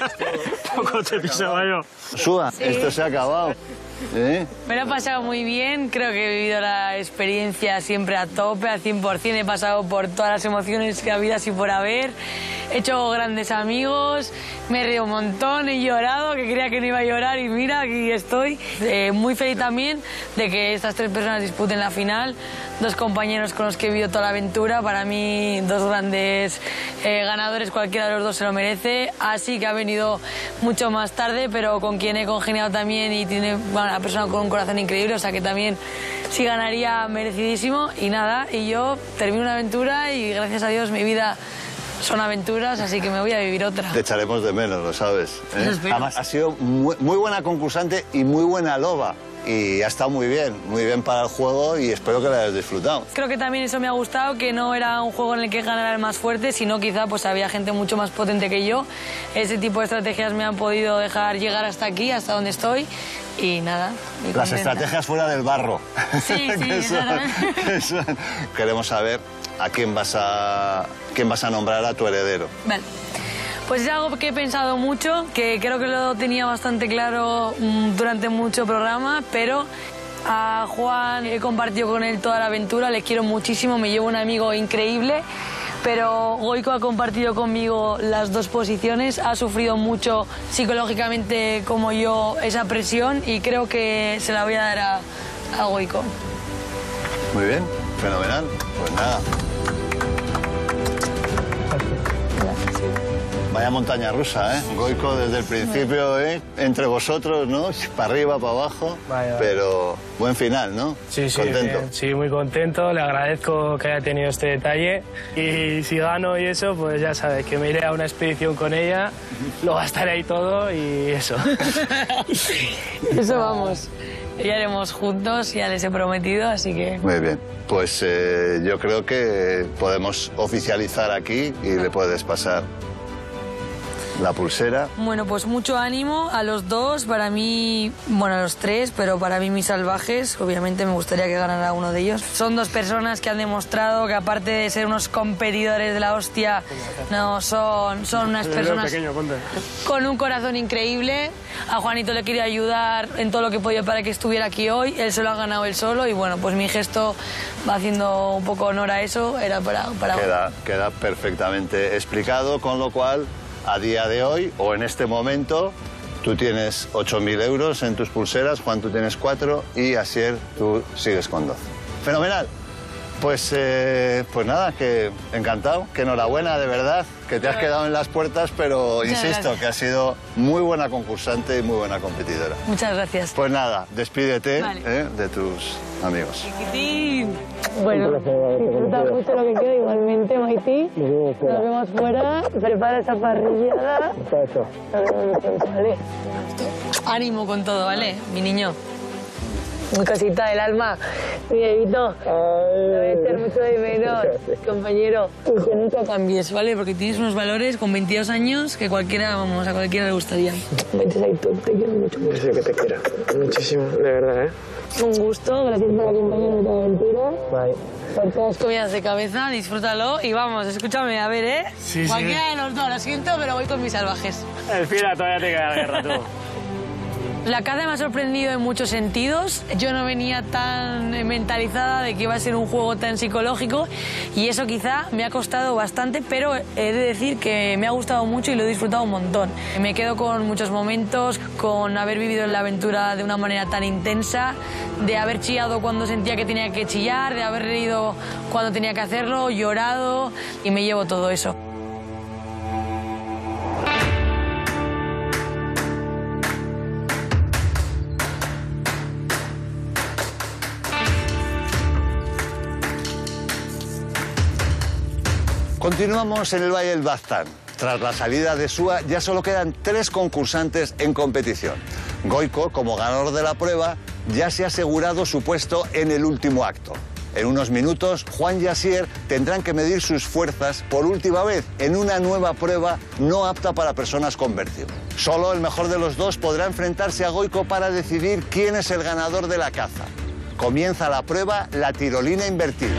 Poco te pisaba yo. Suba, Sí. esto se ha acabado. ¿Eh? Me lo he pasado muy bien, creo que he vivido la experiencia siempre a tope, al cien por cien. He pasado por todas las emociones que ha habido así por haber. He hecho grandes amigos, me he reído un montón, he llorado, que creía que no iba a llorar y mira, aquí estoy. Eh, muy feliz también de que estas tres personas disputen la final. Dos compañeros con los que he vivido toda la aventura, para mí dos grandes eh, ganadores, cualquiera de los dos se lo merece. Así que ha venido mucho más tarde, pero con quien he congeniado también y tiene bueno, una persona con un corazón increíble, o sea que también sí ganaría merecidísimo. Y nada, y yo termino una aventura y gracias a Dios mi vida son aventuras, así que me voy a vivir otra. Te echaremos de menos, lo sabes. ¿eh? Eso espero. Además, ha sido muy, muy buena concursante y muy buena loba. Y ha estado muy bien, muy bien para el juego y espero que lo hayas disfrutado. Creo que también eso me ha gustado, que no era un juego en el que ganara el más fuerte, sino quizá pues había gente mucho más potente que yo. Ese tipo de estrategias me han podido dejar llegar hasta aquí, hasta donde estoy. Y nada, muy Las contenta. estrategias fuera del barro. Sí, sí, Que son- exactamente. que son- Queremos saber a quién vas a, quién vas a nombrar a tu heredero. Vale. Pues es algo que he pensado mucho, que creo que lo tenía bastante claro mm, durante mucho programa, pero a Juan he compartido con él toda la aventura, le quiero muchísimo, me llevo un amigo increíble, pero Goiko ha compartido conmigo las dos posiciones, ha sufrido mucho psicológicamente como yo esa presión y creo que se la voy a dar a, a Goiko. Muy bien, fenomenal. Pues nada. Vaya montaña rusa, ¿eh? Goiko desde el principio, ¿eh? Entre vosotros, ¿no? Para arriba, para abajo. Vaya. Pero buen final, ¿no? Sí, sí, Contento. bien. Sí, muy contento. Le agradezco que haya tenido este detalle. Y si gano y eso, pues ya sabes que me iré a una expedición con ella, lo gastaré ahí todo y eso. Eso vamos. Ya haremos juntos, ya les he prometido, así que... Muy bien. Pues eh, yo creo que podemos oficializar aquí y le puedes pasar la pulsera. Bueno, pues mucho ánimo a los dos, para mí, bueno, a los tres, pero para mí mis salvajes, obviamente me gustaría que ganara uno de ellos. Son dos personas que han demostrado que aparte de ser unos competidores de la hostia, no, son, son unas personas Pequeño, ponte. con un corazón increíble. A Juanito le quería ayudar en todo lo que podía para que estuviera aquí hoy, él se lo ha ganado él solo y bueno, pues mi gesto va haciendo un poco honor a eso, era para, para Queda, queda perfectamente explicado, con lo cual, a día de hoy, o en este momento, tú tienes ocho mil euros en tus pulseras, Juan, tú tienes cuatro y Asier, tú sigues con doce. Fenomenal. Pues, eh, pues nada, que encantado, que enhorabuena, de verdad, que te has quedado en las puertas, pero Muchas insisto, gracias. que has sido muy buena concursante y muy buena competidora. Muchas gracias. Pues nada, despídete Vale. eh, de tus amigos. Chiquitín. Bueno, disfruta mucho lo que queda igualmente, Maití. Nos vemos fuera. Prepara esa parrillada. Nos vemos muy pronto, ¿vale? Ánimo con todo, ¿vale? Mi niño. Muy cosita del alma. Mi bebito. Te voy a echar mucho de menos, compañero. Y que nunca cambies, ¿vale? Porque tienes unos valores con veintidós años que cualquiera, vamos, a cualquiera le gustaría. Vete ahí, te quiero mucho. Yo sé que te quiero. Muchísimo, de verdad, ¿eh? Un gusto, gracias por acompañarme en esta aventura. Bye. Por todas comidas de cabeza, disfrútalo y vamos, escúchame, a ver, ¿eh? Sí, sí. Cualquiera de los dos, lo siento, pero voy con mis salvajes. El Fila todavía te queda guerra, tú. La caza me ha sorprendido en muchos sentidos. Yo no venía tan mentalizada de que iba a ser un juego tan psicológico y eso quizá me ha costado bastante, pero he de decir que me ha gustado mucho y lo he disfrutado un montón. Me quedo con muchos momentos, con haber vivido la aventura de una manera tan intensa, de haber chillado cuando sentía que tenía que chillar, de haber reído cuando tenía que hacerlo, llorado y me llevo todo eso. Continuamos en el Valle del Baztán. Tras la salida de Súa, ya solo quedan tres concursantes en competición. Goico, como ganador de la prueba, ya se ha asegurado su puesto en el último acto. En unos minutos, Juan y Asier tendrán que medir sus fuerzas por última vez en una nueva prueba no apta para personas con vértigo. Solo el mejor de los dos podrá enfrentarse a Goico para decidir quién es el ganador de la caza. Comienza la prueba, la tirolina invertida.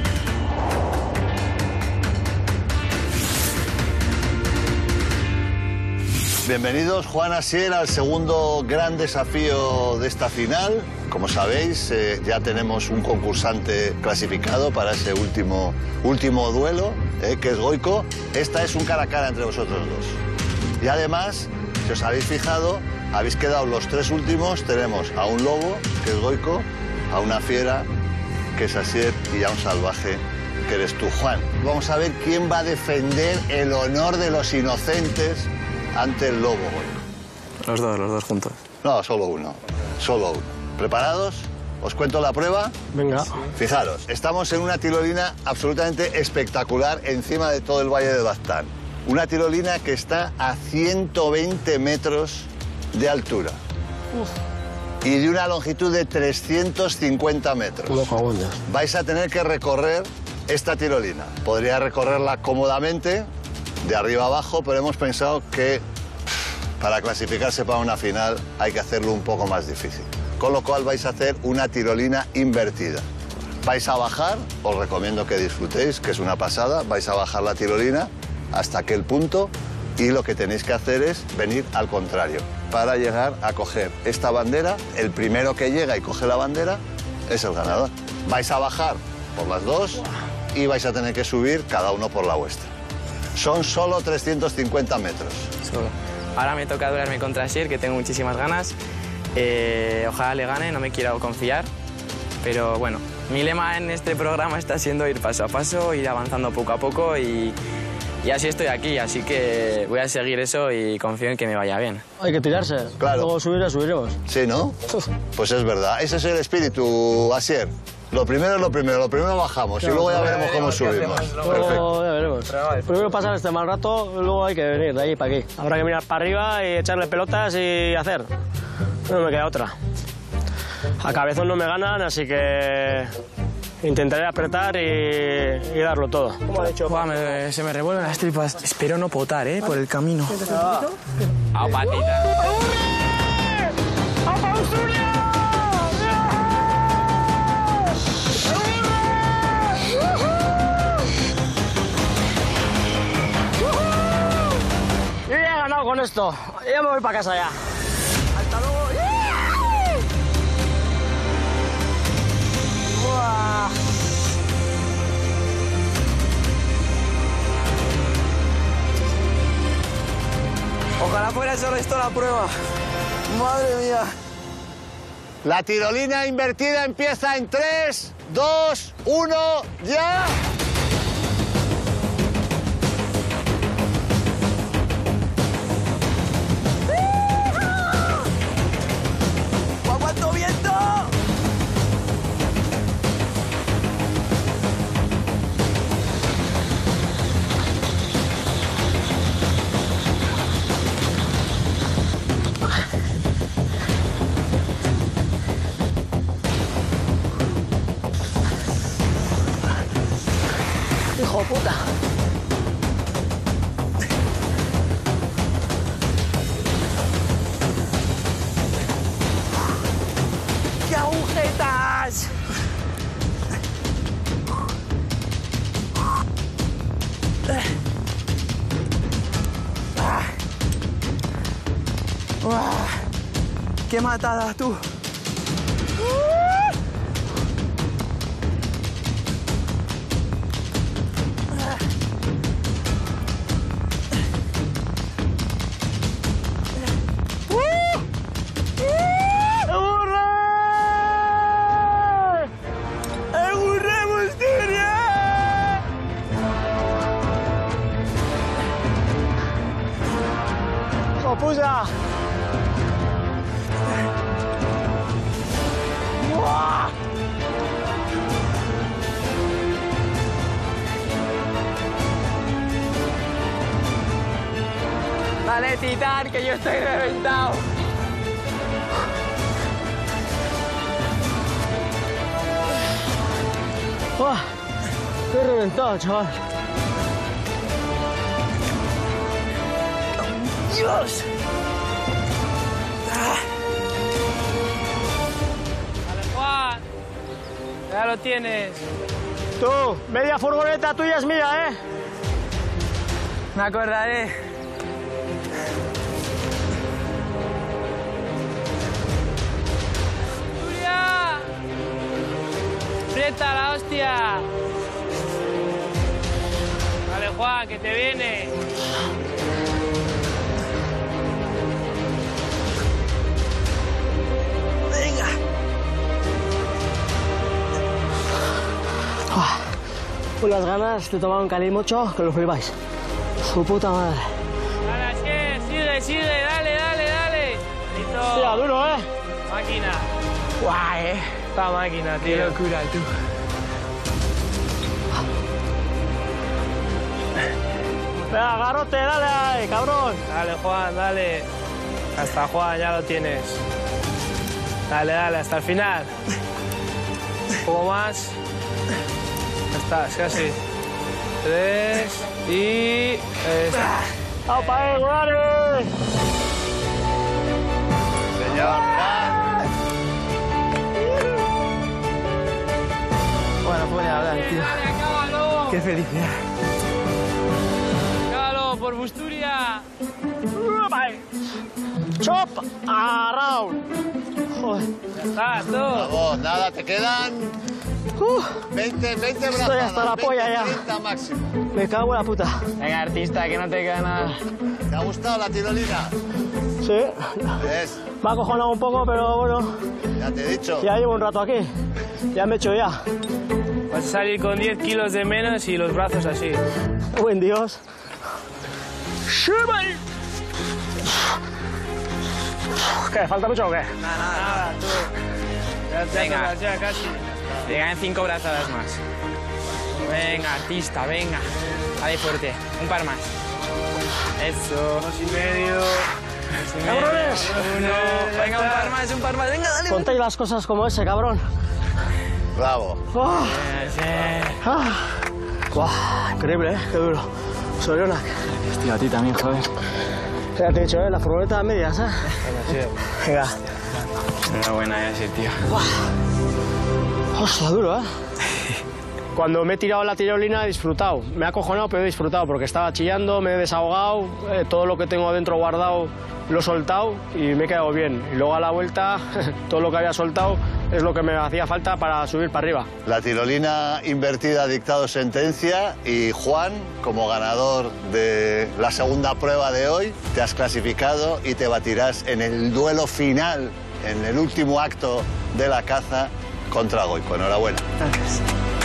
Bienvenidos, Juan, Asier, al segundo gran desafío de esta final. Como sabéis, eh, ya tenemos un concursante clasificado para ese último, último duelo, eh, que es Goico. Esta es un cara a cara entre vosotros dos. Y además, si os habéis fijado, habéis quedado los tres últimos. Tenemos a un lobo, que es Goico, a una fiera, que es Asier, y a un salvaje, que eres tú, Juan. Vamos a ver quién va a defender el honor de los inocentes ante el lobo, Goico. Los dos, los dos juntos. No, solo uno, solo uno. ¿Preparados? ¿Os cuento la prueba? Venga. Fijaros, estamos en una tirolina absolutamente espectacular encima de todo el Valle de Baztán. Una tirolina que está a ciento veinte metros de altura. Uf. Y de una longitud de trescientos cincuenta metros. Vais a tener que recorrer esta tirolina. Podría recorrerla cómodamente, de arriba abajo, pero hemos pensado que para clasificarse para una final hay que hacerlo un poco más difícil. Con lo cual vais a hacer una tirolina invertida. Vais a bajar, os recomiendo que disfrutéis, que es una pasada, vais a bajar la tirolina hasta aquel punto y lo que tenéis que hacer es venir al contrario. Para llegar a coger esta bandera, el primero que llega y coge la bandera es el ganador. Vais a bajar por las dos y vais a tener que subir cada uno por la vuestra. Son solo trescientos cincuenta metros. Solo. Ahora me toca durarme contra Asier, que tengo muchísimas ganas. Eh, ojalá le gane, no me quiero confiar. Pero bueno, mi lema en este programa está siendo ir paso a paso, ir avanzando poco a poco y, y así estoy aquí. Así que voy a seguir eso y confío en que me vaya bien. Hay que tirarse. Claro. Luego subir a subiremos. Sí, ¿no? Pues es verdad. Ese es el espíritu, Asier. Lo primero es lo primero, lo primero bajamos claro, y luego ya veremos cómo subimos. Luego ya veremos. Primero pasar este mal rato, luego hay que venir de ahí para aquí. Habrá que mirar para arriba y echarle pelotas y hacer. No me queda otra. A cabezón no me ganan, así que intentaré apretar y, y darlo todo. ¿Cómo ha hecho? Buah, me, se me revuelven las tripas. Espero no potar, ¿eh? Por el camino. Ah. ¡A patita! ¡A pausuria! Yo ya he ganado con esto. Ya me voy para casa ya. Hasta luego. ¡Buah! Ojalá fuera solo esto la prueba. Madre mía. La tirolina invertida empieza en tres, dos, uno, ¡ya! ¡Aguanto viento! ¡Hijo de puta! ¡Qué agujetas! ¡Qué matada, tú! ¡Pusa! ¡Buah! Dale, Titán, que yo estoy reventado. ¡Uah! Estoy reventado, chaval. ¡Dios! Vale, Juan. Ya lo tienes. Tú, media furgoneta tuya es mía, ¿eh? Me acordaré. ¡Julia! ¡Prieta la hostia! Vale, Juan, que te viene. Venga. Con las ganas de tomar un calimocho que lo flipáis. Su puta madre. Dale, así, sigue, sigue, dale, dale, dale. Listo. Tira duro, ¿eh? Máquina. Guay, ¿eh? Esta máquina, tío. Qué locura, tú. Venga, garrote, dale ahí, cabrón. Dale, Juan, dale. Hasta Juan, ya lo tienes. Dale, dale, hasta el final. Un poco más. Ya estás, casi. Tres y... Está. ¡Apa, eh, guare! Señor Juan. Bueno, pues ya hablar, tío. Dale, acábalo. Qué felicidad. Acábalo, por Busturia. ¡Chop! ¡Agarrao! Joder. Ya está, tú. Vamos, nada, te quedan Uh, veinte, veinte brazadas. Estoy hasta la polla ya. treinta máximo. me cago en la puta. Venga, artista, que no te queda nada. ¿Te ha gustado la tirolina? Sí. ¿Ves? Me ha acojonado un poco, pero bueno. Ya te he dicho. Ya llevo un rato aquí. Ya me he hecho ya. Vas a salir con diez kilos de menos y los brazos así. Buen Dios. ¿Qué? ¿Falta mucho o qué? Nada, nada, nada. Tú. Ya te Venga. tomas ya casi. Venga, en cinco brazadas más. Venga, artista, venga. Dale fuerte. Un par más. Eso. Dos y medio. Dos y medio. ¡Cabrones! Uno. Venga, un par más, un par más. Venga, dale. Contéis las cosas como ese, cabrón. Bravo. Oh. Sí. Ah. Buah, increíble, ¿eh? Qué duro. Sorionak. Hostia, a ti también, joder. Ya te he dicho, ¿eh? La furgoneta a medias, ¿eh? Venga. Enhorabuena, ya sí, tío. Hostia, duro, ¿eh? Cuando me he tirado la tirolina he disfrutado. Me ha acojonado, pero he disfrutado porque estaba chillando, me he desahogado, eh, todo lo que tengo adentro guardado lo he soltado y me he quedado bien. Y luego a la vuelta, todo lo que había soltado es lo que me hacía falta para subir para arriba. La tirolina invertida ha dictado sentencia y Juan, como ganador de la segunda prueba de hoy, te has clasificado y te batirás en el duelo final, en el último acto de la caza contra Goico. Enhorabuena. Gracias.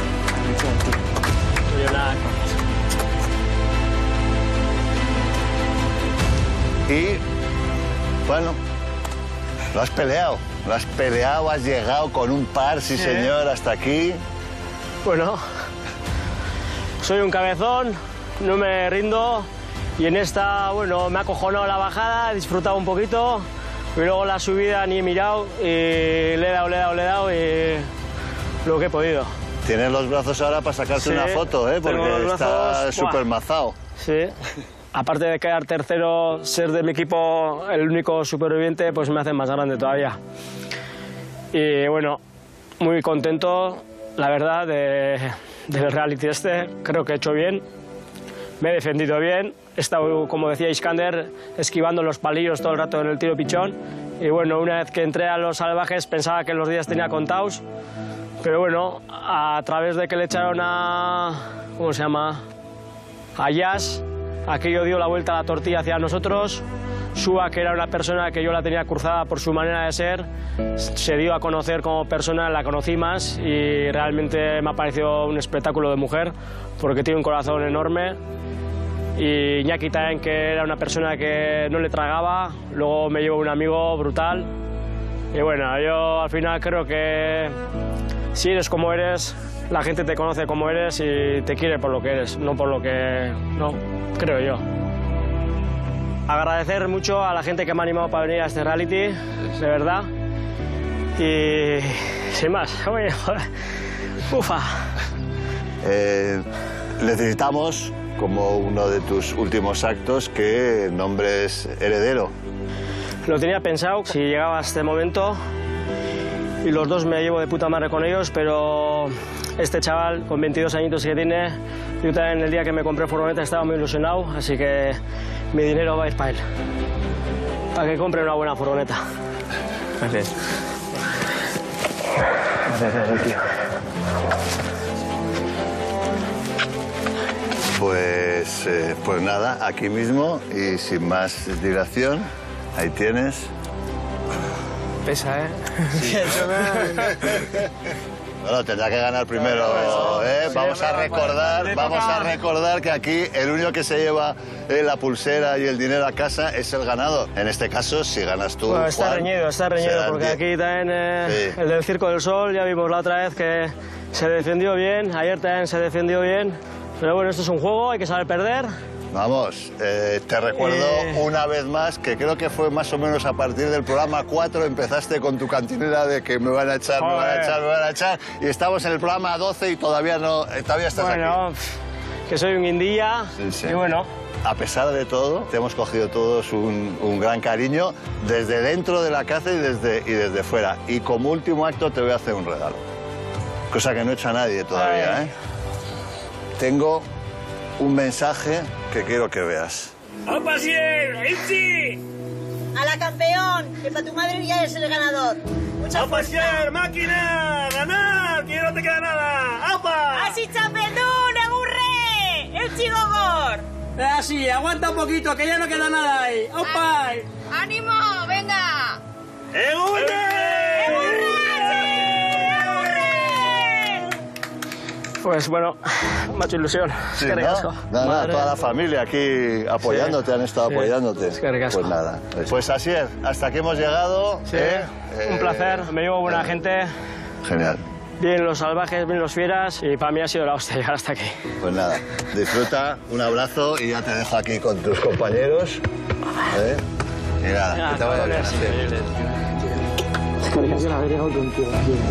Y, bueno, lo has peleado. Lo has peleado, has llegado con un par, sí, Sí. señor, hasta aquí. Bueno, soy un cabezón, no me rindo y en esta, bueno, me ha acojonado la bajada, he disfrutado un poquito y luego la subida ni he mirado y le he dado, le he dado, le he dado y lo que he podido. Tienes los brazos ahora para sacarte Sí, una foto, ¿eh? tengo Porque los está brazos, súper ¡buah! mazado. Sí. Aparte de quedar tercero, ser de mi equipo el único superviviente, pues me hace más grande todavía. Y bueno, muy contento, la verdad, de, del reality este. Creo que he hecho bien, me he defendido bien. He estado, como decía Iskander, esquivando los palillos todo el rato en el tiro pichón. Y bueno, una vez que entré a los salvajes pensaba que los días tenía contados. Pero bueno, a través de que le echaron a... ¿cómo se llama? A Jazz, aquello dio la vuelta a la tortilla hacia nosotros. Sua, que era una persona que yo la tenía cruzada por su manera de ser, se dio a conocer como persona, la conocí más y realmente me ha parecido un espectáculo de mujer porque tiene un corazón enorme. Y Iñaki también, que era una persona que no le tragaba, luego me llevó un amigo brutal. Y bueno, yo al final creo que si eres como eres, la gente te conoce como eres y te quiere por lo que eres, no por lo que... no, creo yo. Agradecer mucho a la gente que me ha animado para venir a este reality, de verdad. Y sin más, oye, joder, ufa. Eh, necesitamos, como uno de tus últimos actos, que nombres heredero. Lo tenía pensado si llegaba a este momento y los dos me llevo de puta madre con ellos, pero este chaval con veintidós añitos que tiene, yo también el día que me compré furgoneta estaba muy ilusionado, así que mi dinero va a ir para él, para que compre una buena furgoneta. Gracias. Gracias, tío. Pues, eh, pues nada, aquí mismo y sin más dilación, ahí tienes. Pesa, ¿eh? Sí. Bueno, tendrá que ganar primero, ¿eh? Vamos a recordar, vamos a recordar que aquí el único que se lleva eh, la pulsera y el dinero a casa es el ganador. En este caso, si ganas tú, Bueno, está Juan, reñido, está reñido, porque diez. aquí también eh, Sí. el del Circo del Sol, ya vimos la otra vez que se defendió bien, ayer también se defendió bien, pero bueno, esto es un juego, hay que saber perder. Vamos, eh, te recuerdo Eh. una vez más que creo que fue más o menos a partir del programa cuatro empezaste con tu cantinela de que me van a echar, me van a Joder. echar, me van a echar, y estamos en el programa doce y todavía no, eh, todavía estás Bueno, aquí. que soy un guindilla, Sí, sí. y bueno. A pesar de todo, te hemos cogido todos un, un gran cariño desde dentro de la casa y desde, y desde fuera. Y como último acto te voy a hacer un regalo. Cosa que no he hecho a nadie todavía, Ay. ¿eh? Tengo un mensaje que quiero que veas. ¡Opa, sí! ¡Elchi! ¡A la campeón! Que para tu madre ya es el ganador. ¡Mucha fuerza! máquina! ¡Ganar! ¡Que no te queda nada! ¡Opa! ¡Así chapetún, egurre! ¡Elchi gogor! Así, aguanta un poquito, que ya no queda nada ahí. ¡Opa! ¡Ánimo! ¡Venga! ¡Egurre! Pues bueno, me ha hecho ilusión. Sí, Es que ¿no? ricasco. Nada, nada, Madre. toda la familia aquí apoyándote, Sí, han estado sí. apoyándote. Es que ricasco. Pues nada. Pues Asier, hasta aquí hemos llegado. Sí, ¿eh? un Eh, placer, me llevo buena gente, Genial. bien los salvajes, bien los fieras, y para mí ha sido la hostia llegar hasta aquí. Pues nada, disfruta, un abrazo y ya te dejo aquí con tus compañeros. ¿eh? Y nada, Venga, que te vaya bien. cabrones. Asier. Es que ricasco haber llegado contigo.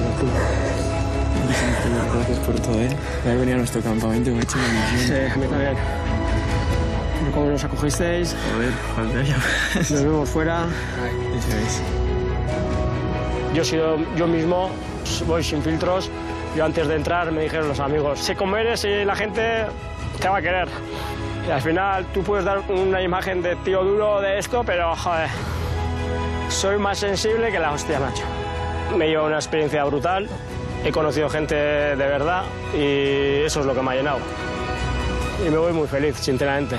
Gracias por todo, ¿eh? Haber venido a nuestro campamento me ha hecho una ilusión. Sí, a mí también. Por cómo nos acogisteis. Joder, faltaría más. Nos vemos fuera. Eso es. Yo he sido yo mismo, voy sin filtros. Yo antes de entrar me dijeron los amigos, sé cómo eres y la gente te va a querer. Y al final tú puedes dar una imagen de tío duro de esto, pero joder, soy más sensible que la hostia, macho. Me llevo una experiencia brutal, he conocido gente de verdad y eso es lo que me ha llenado. Y me voy muy feliz, sinceramente.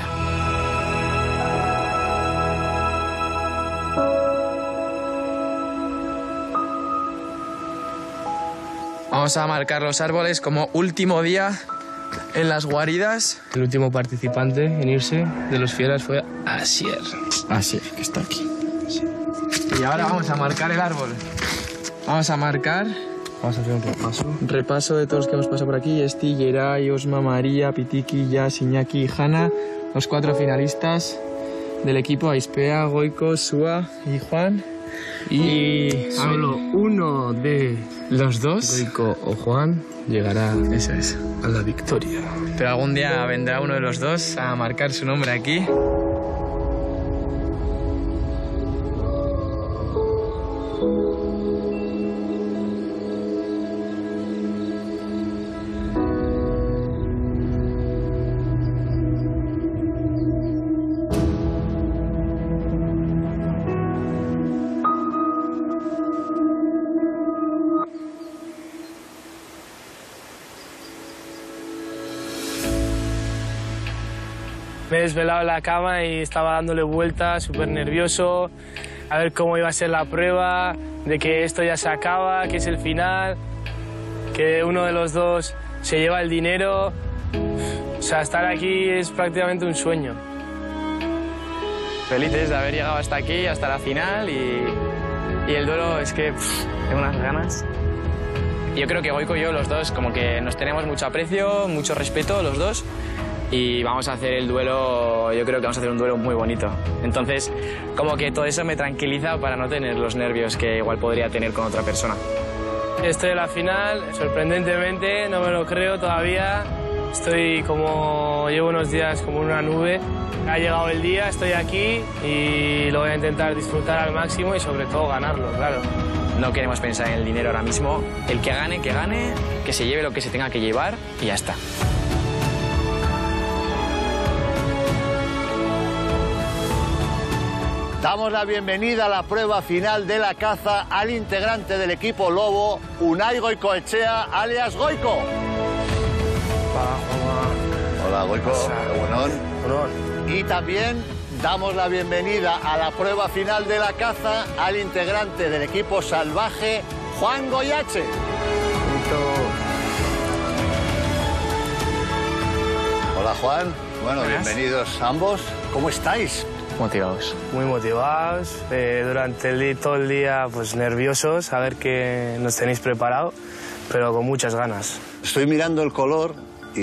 Vamos a marcar los árboles como último día en las guaridas. El último participante en irse de los fieras fue Asier. Asier, que está aquí. Y ahora vamos a marcar el árbol. Vamos a marcar... Vamos a hacer un repaso. Un repaso de todos los que hemos pasado por aquí. Esti, Yeray, Osma, María, Pitiki, Yas, Iñaki y Hanna. Los cuatro finalistas del equipo: Aispea, Goiko, Sua y Juan. Y solo uno de los dos, Goiko o Juan, llegará, eso es, a la victoria. Pero algún día vendrá uno de los dos a marcar su nombre aquí. Me he desvelado en la cama y estaba dándole vueltas, súper nervioso, a ver cómo iba a ser la prueba, de que esto ya se acaba, que es el final, que uno de los dos se lleva el dinero. O sea, estar aquí es prácticamente un sueño. Felices de haber llegado hasta aquí, hasta la final, y, y el duelo es que pff, tengo unas ganas. Yo creo que Goiko y yo, los dos, como que nos tenemos mucho aprecio, mucho respeto, los dos, y vamos a hacer el duelo, yo creo que vamos a hacer un duelo muy bonito. Entonces, como que todo eso me tranquiliza para no tener los nervios que igual podría tener con otra persona. Estoy en la final, sorprendentemente, no me lo creo todavía. Estoy como, llevo unos días como en una nube. Ha llegado el día, estoy aquí y lo voy a intentar disfrutar al máximo y sobre todo ganarlo, claro. No queremos pensar en el dinero ahora mismo. El que gane, que gane, que se lleve lo que se tenga que llevar y ya está. Damos la bienvenida a la prueba final de la caza al integrante del equipo Lobo, Unai Goicoechea, alias Goico. Hola, Goico. Qué buenón. Y también damos la bienvenida a la prueba final de la caza al integrante del equipo salvaje, Juan Goyache. Hola, Juan. Bueno, bienvenidos ambos. ¿Cómo estáis? Motivados. Muy motivados. Eh, durante el día, todo el día, pues nerviosos, a ver qué nos tenéis preparado, pero con muchas ganas. Estoy mirando el color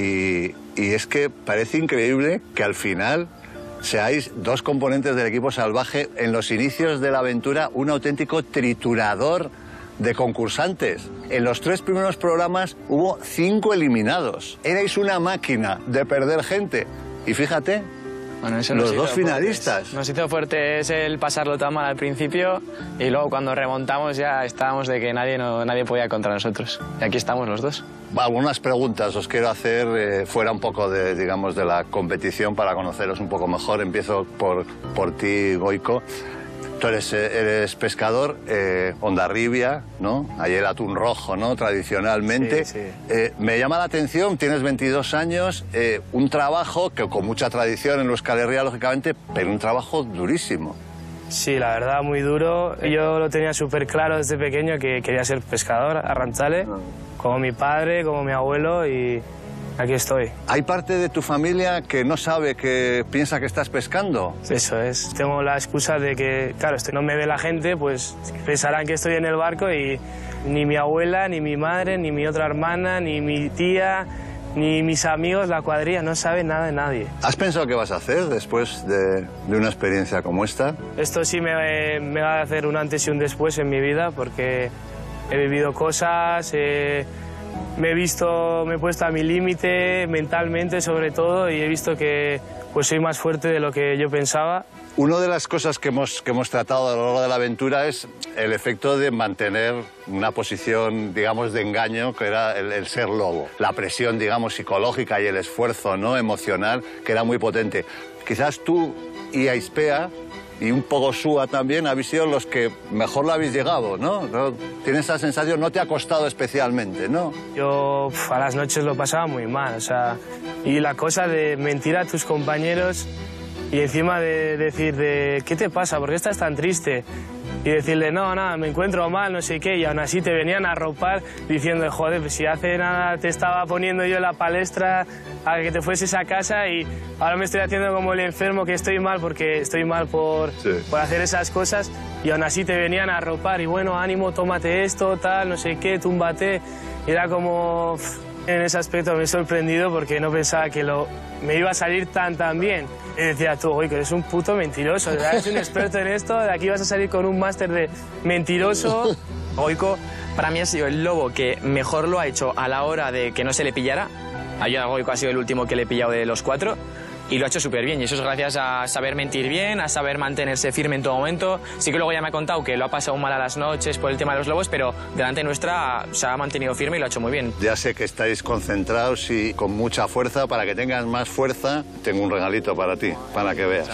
y, y es que parece increíble que al final seáis dos componentes del equipo salvaje en los inicios de la aventura, un auténtico triturador de concursantes. En los tres primeros programas hubo cinco eliminados. Erais una máquina de perder gente. Y fíjate, bueno, eso los nos dos hizo finalistas. Fuertes. Nos hizo fuertes el pasarlo tan mal al principio y luego cuando remontamos ya estábamos de que nadie, no, nadie podía contra nosotros. Y aquí estamos los dos. Algunas preguntas os quiero hacer eh, fuera un poco de, digamos, de la competición para conoceros un poco mejor. Empiezo por, por ti, Goico. Tú eres, eres pescador, eh, Hondarribia, ¿no? Hay el atún rojo, ¿no? Tradicionalmente. Sí, sí. Eh, me llama la atención, tienes veintidós años, eh, un trabajo que con mucha tradición en Euskal Herria, lógicamente, pero un trabajo durísimo. Sí, la verdad, muy duro. Yo lo tenía súper claro desde pequeño que quería ser pescador, arrantzale, como mi padre, como mi abuelo, y aquí estoy. ¿Hay parte de tu familia que no sabe, que piensa que estás pescando? Eso es. Tengo la excusa de que, claro, este no me ve la gente, pues pensarán que estoy en el barco y ni mi abuela, ni mi madre, ni mi otra hermana, ni mi tía, ni mis amigos, la cuadrilla, no sabe nada de nadie. ¿Has pensado qué vas a hacer después de, de una experiencia como esta? Esto sí me, me va a hacer un antes y un después en mi vida porque he vivido cosas, eh, me he visto, me he puesto a mi límite mentalmente sobre todo y he visto que pues soy más fuerte de lo que yo pensaba. Una de las cosas que hemos, que hemos tratado a lo largo de la aventura es el efecto de mantener una posición, digamos, de engaño, que era el, el ser lobo. La presión, digamos, psicológica y el esfuerzo, ¿no?, emocional, que era muy potente. Quizás tú y Aispea y un poco Súa también habéis sido los que mejor lo habéis llegado, ¿no? ¿No? Tienes esa sensación, no te ha costado especialmente, ¿no? Yo pf, a las noches lo pasaba muy mal, o sea, y la cosa de mentir a tus compañeros y encima de decir, de, ¿qué te pasa? ¿Por qué estás tan triste? Y decirle, no, nada, me encuentro mal, no sé qué, y aún así te venían a arropar diciendo, joder, pues si hace nada te estaba poniendo yo la palestra a que te fueses a casa y ahora me estoy haciendo como el enfermo que estoy mal porque estoy mal por, sí. por hacer esas cosas y aún así te venían a arropar y bueno, ánimo, tómate esto, tal, no sé qué, túmbate. Y era como, en ese aspecto me he sorprendido porque no pensaba que lo, me iba a salir tan, tan bien. Y decía tú, oye, que eres un puto mentiroso, eres un experto en esto, de aquí vas a salir con un máster de mentiroso. Goico, para mí ha sido el lobo que mejor lo ha hecho a la hora de que no se le pillara. A Goico ha sido el último que le he pillado de los cuatro y lo ha hecho súper bien. Y eso es gracias a saber mentir bien, a saber mantenerse firme en todo momento. Sí que luego ya me ha contado que lo ha pasado mal a las noches por el tema de los lobos, pero delante nuestra se ha mantenido firme y lo ha hecho muy bien. Ya sé que estáis concentrados y con mucha fuerza. Para que tengas más fuerza, tengo un regalito para ti, para que veas.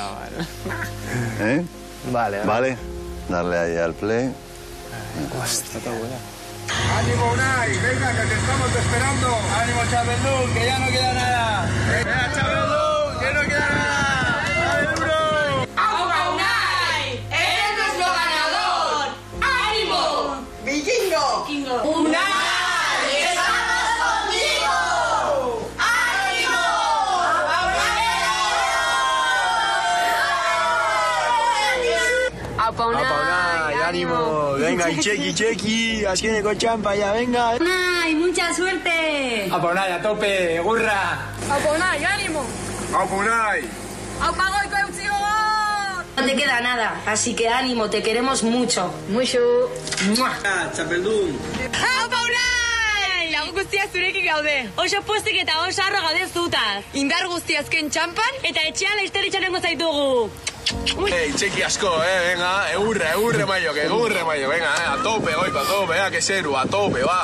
¿Eh? Vale, vale. Vale, darle ahí al play. Hostia, está buena. ¡Ánimo, Unai! ¡Venga, que te estamos esperando! ¡Ánimo, Chabelú, que ya no queda nada! ¡Venga, Chabelú, que no queda nada! ¡Dale duro! ¡Aupa, Unai! ¡Eres nuestro ganador! ¡Ánimo! ¡Vikingo! ¡Vikingo! ¡Unai! ¡Estamos contigo! ¡Ánimo! ¡Aupa, Unai! ¡Ánimo! Venga, y chequi, chequi, asquine con champa ya, venga. ¡Unai, mucha suerte! ¡Aupa, Unai, a tope, gurra! ¡Aupa, Unai, ánimo! ¡Aupa, Unai! ¡Aupa, Goico, eutzigo! No te queda nada, así que ánimo, te queremos mucho. Mucho. ¡Mua! ¡Chapeldún! ¡Aupa, guztiak zurekin gaude. Oso pozik eta oso harro gaude zutaz. Indar guzti azken txampan eta etxean laizteritxanengo zaitugu. Ey, txeki asko, eh, venga, egurre, egurre maio, que egurre maio, venga, eh, a tope, goiko, a tope, eh, que seru, a tope, va.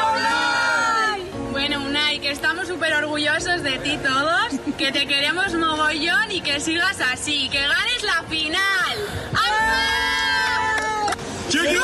Bueno, Unai, que estamos súper orgullosos de ti todos, que te queremos mogollón y que sigas así, que ganes la final. ¡Vamos! ¡Chicos!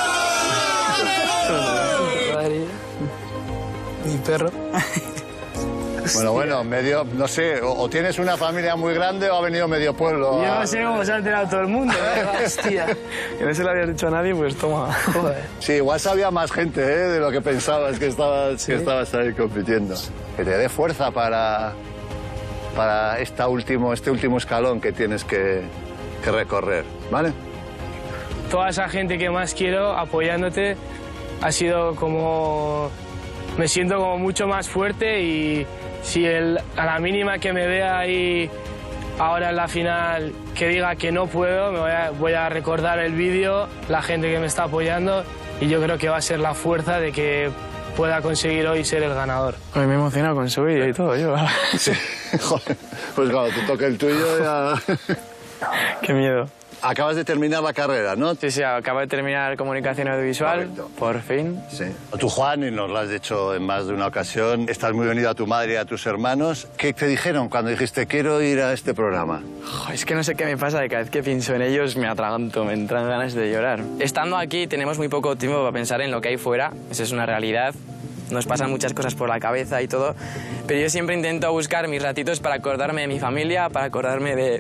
Mi perro. Bueno, bueno, medio, no sé, o, o tienes una familia muy grande o ha venido medio pueblo. Yo a... no sé cómo se ha enterado todo el mundo, ¿eh? Hostia. Que no se lo habías dicho a nadie, pues toma, joder. Sí, igual sabía más gente, ¿eh? De lo que pensabas que estabas, ¿sí? que estabas ahí compitiendo. Que te dé fuerza para, para esta último, este último escalón que tienes que, que recorrer, ¿vale? Toda esa gente que más quiero apoyándote ha sido como... Me siento como mucho más fuerte y si el, a la mínima que me vea ahí ahora en la final que diga que no puedo, me voy a, voy a recordar el vídeo, la gente que me está apoyando y yo creo que va a ser la fuerza de que pueda conseguir hoy ser el ganador. Me he emocionado con su vídeo y todo, yo. Sí, joder, pues cuando te toque el tuyo ya... Qué miedo. Acabas de terminar la carrera, ¿no? Sí, sí, acabo de terminar comunicación audiovisual, correcto. Por fin. Sí. Tú, Juan, y nos lo has dicho en más de una ocasión, estás muy unido a tu madre y a tus hermanos. ¿Qué te dijeron cuando dijiste, quiero ir a este programa? Oh, es que no sé qué me pasa, que cada vez que pienso en ellos me atraganto, me entran ganas de llorar. Estando aquí tenemos muy poco tiempo para pensar en lo que hay fuera, esa es una realidad. Nos pasan muchas cosas por la cabeza y todo, pero yo siempre intento buscar mis ratitos para acordarme de mi familia, para acordarme de...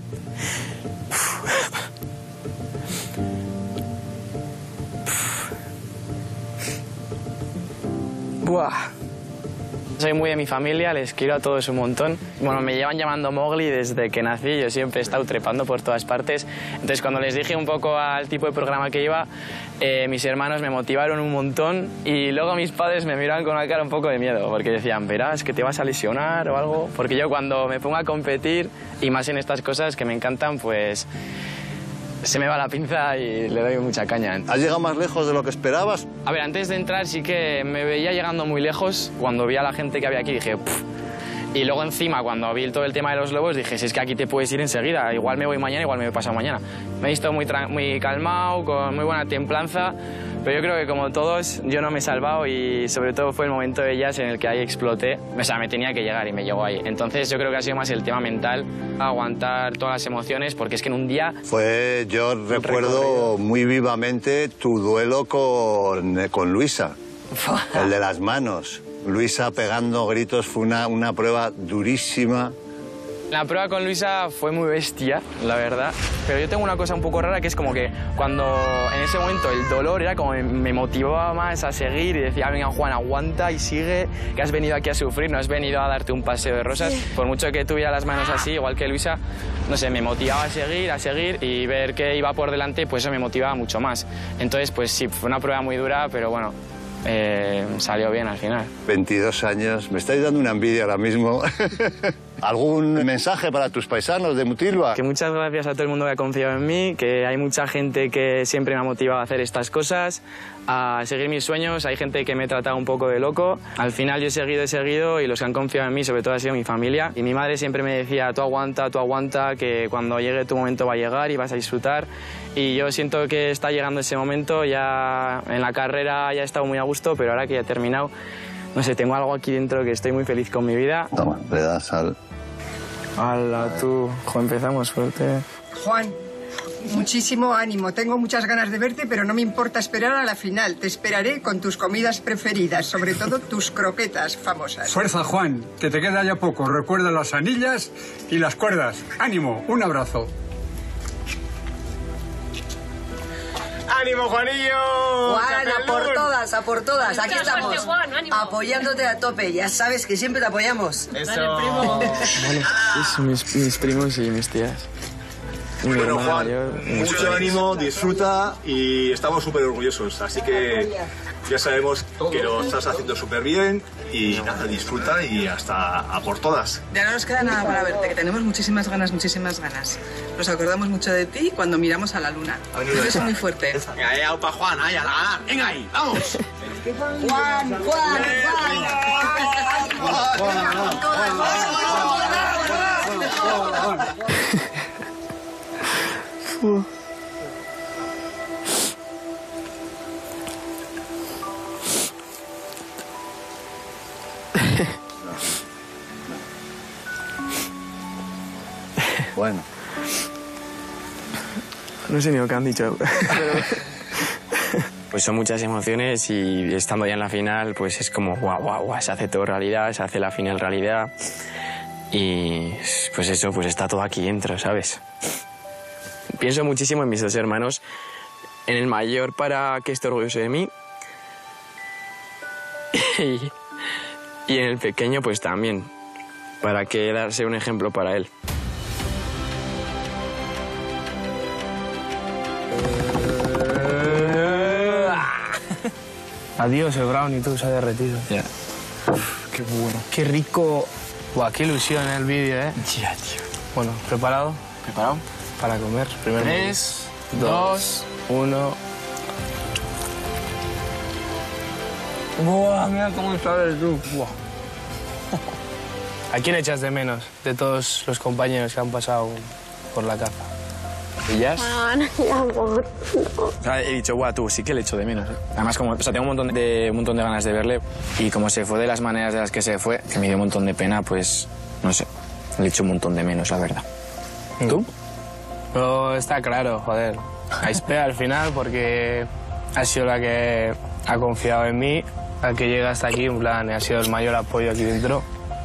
Buah. Soy muy de mi familia, les quiero a todos un montón. Bueno, me llevan llamando Mowgli desde que nací, yo siempre he estado trepando por todas partes. Entonces, cuando les dije un poco al tipo de programa que iba, eh, mis hermanos me motivaron un montón y luego mis padres me miraban con una cara un poco de miedo, porque decían, verás que te vas a lesionar o algo. Porque yo cuando me pongo a competir, y más en estas cosas que me encantan, pues... se me va la pinza y le doy mucha caña. ¿Has llegado más lejos de lo que esperabas? A ver, antes de entrar sí que me veía llegando muy lejos. Cuando vi a la gente que había aquí dije, pff. Y luego encima, cuando vi todo el tema de los lobos, dije, si es que aquí te puedes ir enseguida. Igual me voy mañana, igual me voy pasado mañana. Me he visto muy, muy calmado, con muy buena templanza. Pero yo creo que como todos, yo no me he salvado y sobre todo fue el momento de ellas en el que ahí exploté. O sea, me tenía que llegar y me llegó ahí. Entonces yo creo que ha sido más el tema mental, aguantar todas las emociones, porque es que en un día... Fue, yo recuerdo recorrido. muy vivamente tu duelo con, con Luisa, el de las manos. Luisa pegando gritos, fue una, una prueba durísima. La prueba con Luisa fue muy bestia, la verdad. Pero yo tengo una cosa un poco rara, que es como que cuando en ese momento el dolor era como me motivaba más a seguir y decía, venga Juan, aguanta y sigue, que has venido aquí a sufrir, no has venido a darte un paseo de rosas. Sí. Por mucho que tuviera las manos así, igual que Luisa, no sé, me motivaba a seguir, a seguir y ver que iba por delante, pues eso me motivaba mucho más. Entonces, pues sí, fue una prueba muy dura, pero bueno, eh, salió bien al final. veintidós años, me estáis dando una envidia ahora mismo. ¿Algún mensaje para tus paisanos de Mutilva? Que muchas gracias a todo el mundo que ha confiado en mí, que hay mucha gente que siempre me ha motivado a hacer estas cosas, a seguir mis sueños. Hay gente que me ha tratado un poco de loco. Al final yo he seguido, he seguido y los que han confiado en mí sobre todo ha sido mi familia. Y mi madre siempre me decía, tú aguanta, tú aguanta, que cuando llegue tu momento va a llegar y vas a disfrutar. Y yo siento que está llegando ese momento, ya en la carrera ya he estado muy a gusto, pero ahora que ya he terminado, no sé, tengo algo aquí dentro que estoy muy feliz con mi vida. Toma, le das al... ¡Hala, tú! Jo, empezamos fuerte. Juan, muchísimo ánimo. Tengo muchas ganas de verte, pero no me importa esperar a la final. Te esperaré con tus comidas preferidas, sobre todo tus croquetas famosas. Fuerza, Juan, que te queda ya poco. Recuerda las anillas y las cuerdas. ¡Ánimo! Un abrazo. ¡Ánimo, Juanillo! Juan, a por todas, a por todas. Aquí estamos, apoyándote a tope. Ya sabes que siempre te apoyamos. Eso. Dale, primo. Vale, es mis, mis primos y mis tías. Y mi bueno, Juan, mayor, mucho ánimo, disfruta y estamos súper orgullosos. Así que ya sabemos que lo estás haciendo súper bien y nada, disfruta y hasta a por todas. Ya no nos queda nada para verte, que tenemos muchísimas ganas, muchísimas ganas. Nos acordamos mucho de ti cuando miramos a la luna. Un beso muy fuerte. Venga, eh, aupa Juan, ahí a la ganar. Venga ahí, vamos. Juan, Juan, Juan. Bueno. No sé ni lo que han dicho. Pero... Pues son muchas emociones y estando ya en la final, pues es como guau, guau, guau, se hace todo realidad, se hace la final realidad. Y pues eso, pues está todo aquí dentro, ¿sabes? Pienso muchísimo en mis dos hermanos, en el mayor para que esté orgulloso de mí y, y en el pequeño pues también, para que darse un ejemplo para él. Adiós, el brownie, tú se ha derretido. Ya. Uf, qué bueno. Qué rico. Buah, qué ilusión el vídeo, ¿eh? Ya, tío. Bueno, ¿preparado? ¿Preparado? Para comer. Primero. Tres, dos, uno. Buah, mira cómo sabes tú. Buah. ¿A quién echas de menos de todos los compañeros que han pasado por la caza? ¿Ellas? Ah, no, mi amor, no. O sea, he dicho, guau, tú sí que le echo de menos. ¿eh? Además, como, o sea, tengo un montón, de, un montón de ganas de verle y como se fue de las maneras de las que se fue, que me dio un montón de pena, pues, no sé, le echo un montón de menos, la verdad. ¿Tú? No, está claro, joder. Aispea al final porque ha sido la que ha confiado en mí, la que llega hasta aquí, en plan, ha sido el mayor apoyo aquí dentro.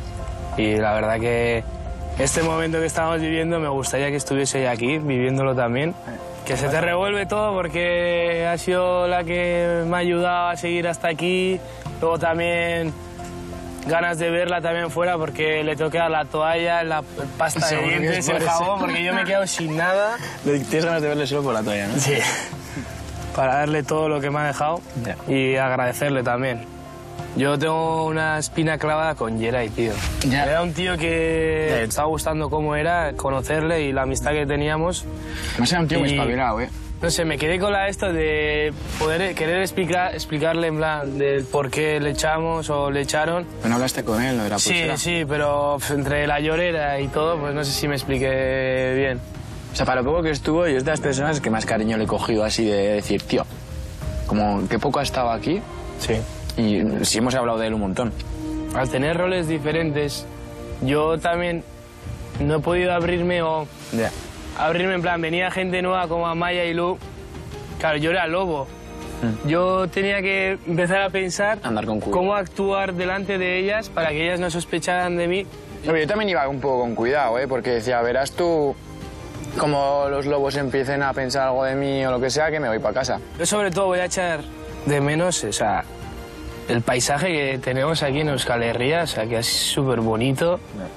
Y la verdad que este momento que estamos viviendo me gustaría que estuviese ella aquí, viviéndolo también. Que se te revuelve todo porque ha sido la que me ha ayudado a seguir hasta aquí. Luego también ganas de verla también fuera porque le tengo que dar la toalla, la pasta de dientes, el jabón, porque yo me he quedado sin nada. Tienes ganas de verle solo por la toalla, ¿no? Sí. Para darle todo lo que me ha dejado yeah. y agradecerle también. Yo tengo una espina clavada con Geray, tío. Yeah. Era un tío que yeah. me estaba gustando cómo era, conocerle y la amistad que teníamos. No era un tío muy espabilado, ¿eh? No sé, me quedé con la esto de poder querer explicar, explicarle en plan del por qué le echamos o le echaron. Pero no hablaste con él, ¿no? De la pulsera. Sí, sí, pero entre la llorera y todo, pues no sé si me expliqué bien. O sea, para lo poco que estuvo, yo es de las personas que más cariño le he cogido así de decir, tío, como que poco ha estado aquí. Sí. Y sí hemos hablado de él un montón. Al tener roles diferentes, yo también no he podido abrirme o... Yeah. Abrirme en plan, venía gente nueva como Amaya y Lu. Claro, yo era lobo. Mm. Yo tenía que empezar a pensar Andar con cuidado. cómo actuar delante de ellas para que ellas no sospecharan de mí. Yo también iba un poco con cuidado, ¿eh? Porque decía, verás tú como los lobos empiecen a pensar algo de mí o lo que sea, que me voy para casa. Yo sobre todo voy a echar de menos, o sea, el paisaje que tenemos aquí en Euskal Herria, o sea, que es súper bonito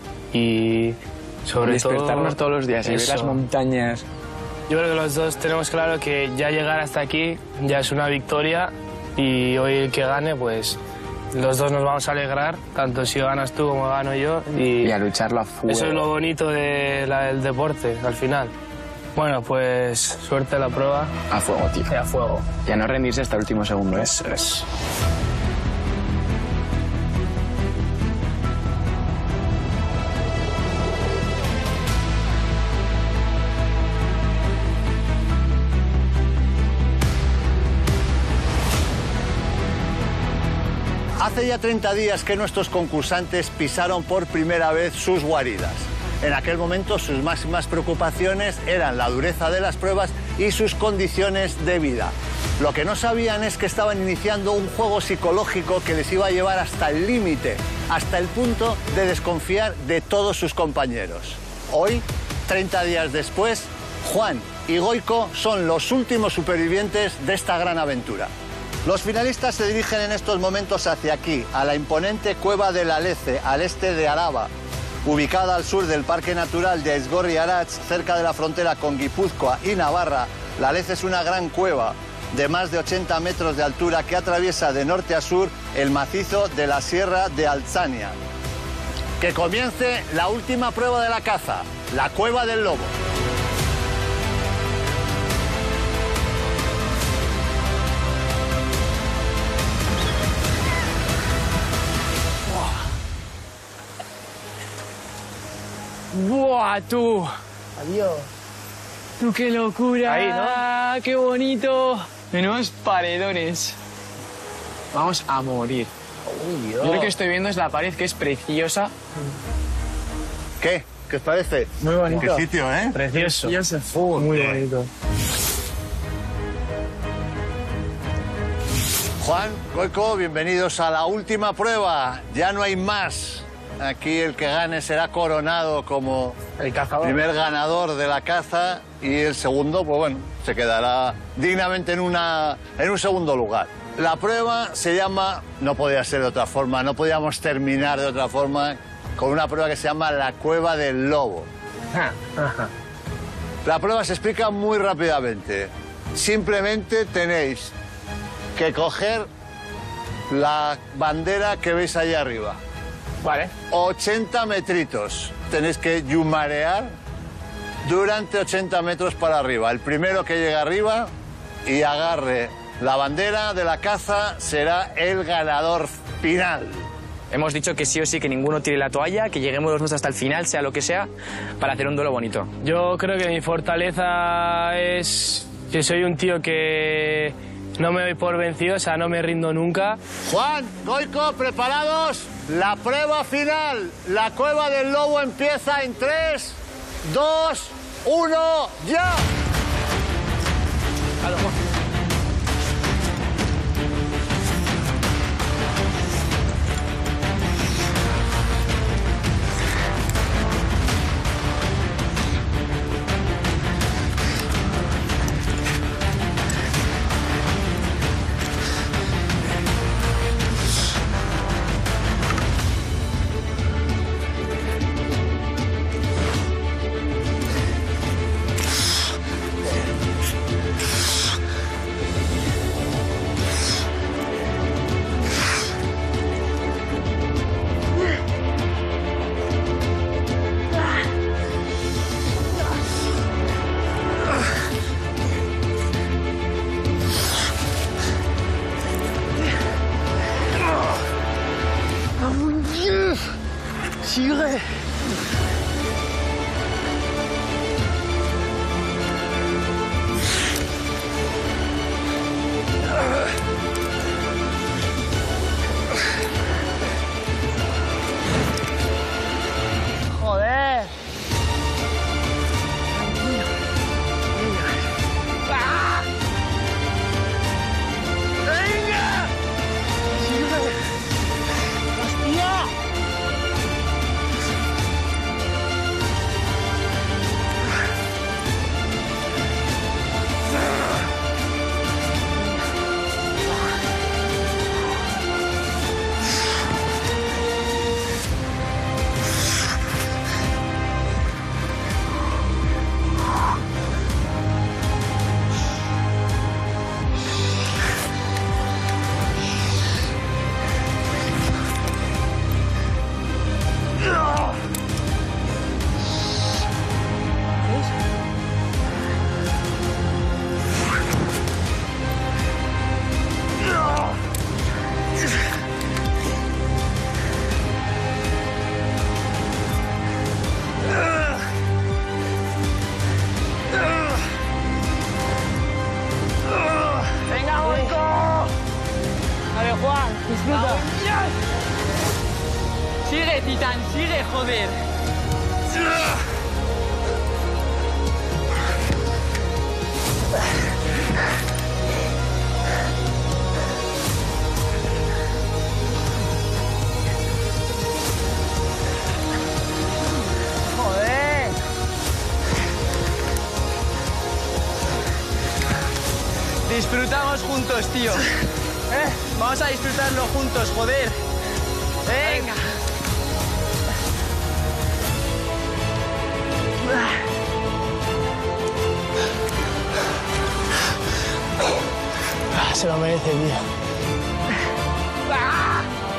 y sobre despertarnos todo, todos los días y ver las montañas. Yo creo que los dos tenemos claro que ya llegar hasta aquí ya es una victoria y hoy el que gane, pues los dos nos vamos a alegrar, tanto si ganas tú como gano yo. Y, y a lucharlo a fuego. Eso es lo bonito de la, del deporte, al final. Bueno, pues suerte a la prueba. A fuego, tío. Y a fuego. Y a no rendirse hasta el último segundo, ¿eh? Eso es. Hace ya treinta días que nuestros concursantes pisaron por primera vez sus guaridas. En aquel momento sus máximas preocupaciones eran la dureza de las pruebas y sus condiciones de vida. Lo que no sabían es que estaban iniciando un juego psicológico que les iba a llevar hasta el límite, hasta el punto de desconfiar de todos sus compañeros. Hoy, treinta días después, Juan y Goiko son los últimos supervivientes de esta gran aventura. Los finalistas se dirigen en estos momentos hacia aquí, a la imponente cueva del Alece, al este de Araba. Ubicada al sur del Parque Natural de Aizgorri-Aratz, cerca de la frontera con Guipúzcoa y Navarra, la Alece es una gran cueva de más de ochenta metros de altura que atraviesa de norte a sur el macizo de la Sierra de Altzania. Que comience la última prueba de la caza, la Cueva del Lobo. ¡Buah, tú! Adiós. ¡Tú, qué locura! Ahí, ¿no? ¡Qué bonito! Menudos paredones. Vamos a morir. Uy, Yo lo que estoy viendo es la pared, que es preciosa. ¿Qué? ¿Qué os parece? Muy bonito. Qué sitio, ¿eh? Precioso. Precioso. Uh, muy bonito. Juan, Goico, bienvenidos a la última prueba. Ya no hay más. Aquí el que gane será coronado como el cazador. Primer ganador de la caza y el segundo, pues bueno, se quedará dignamente en, una, en un segundo lugar. La prueba se llama, no podía ser de otra forma, no podíamos terminar de otra forma con una prueba que se llama la Cueva del Lobo. La prueba se explica muy rápidamente. Simplemente tenéis que coger la bandera que veis allá arriba. Vale. ochenta metritos. Tenéis que yumarear durante ochenta metros para arriba. El primero que llegue arriba y agarre la bandera de la caza será el ganador final. Hemos dicho que sí o sí, que ninguno tire la toalla, que lleguemos los dos hasta el final, sea lo que sea, para hacer un duelo bonito. Yo creo que mi fortaleza es que soy un tío que no me doy por vencido, o sea, no me rindo nunca. Juan, Goico, ¿preparados? La prueba final, la Cueva del Lobo empieza en tres, dos, uno, ¡ya! Claro, Juan. Sigue. Joder. ¡Ah! ¡Venga! ¡Sigue! ¡Hostia! ¡Venga, Goico! Vale, Juan, disfruta. Sigue, Titán, sigue, joder. Joder. Disfrutamos juntos, tío. ¿Eh? Vamos a disfrutarlo juntos, joder. Venga. Ah, se lo merece, tío. ¡Ah!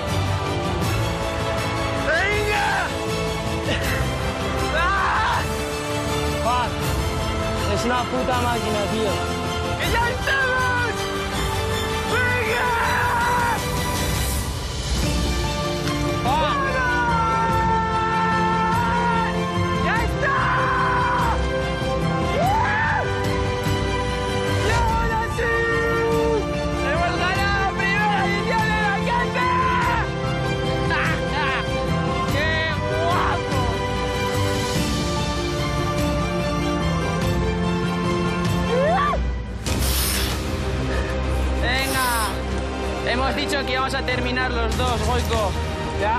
¡Venga! ¡Ah! Juan, es una puta máquina, tío. ¡Que ya estamos! ¡Venga! Juan. ¡Ya vamos a terminar los dos, Goico. Ya.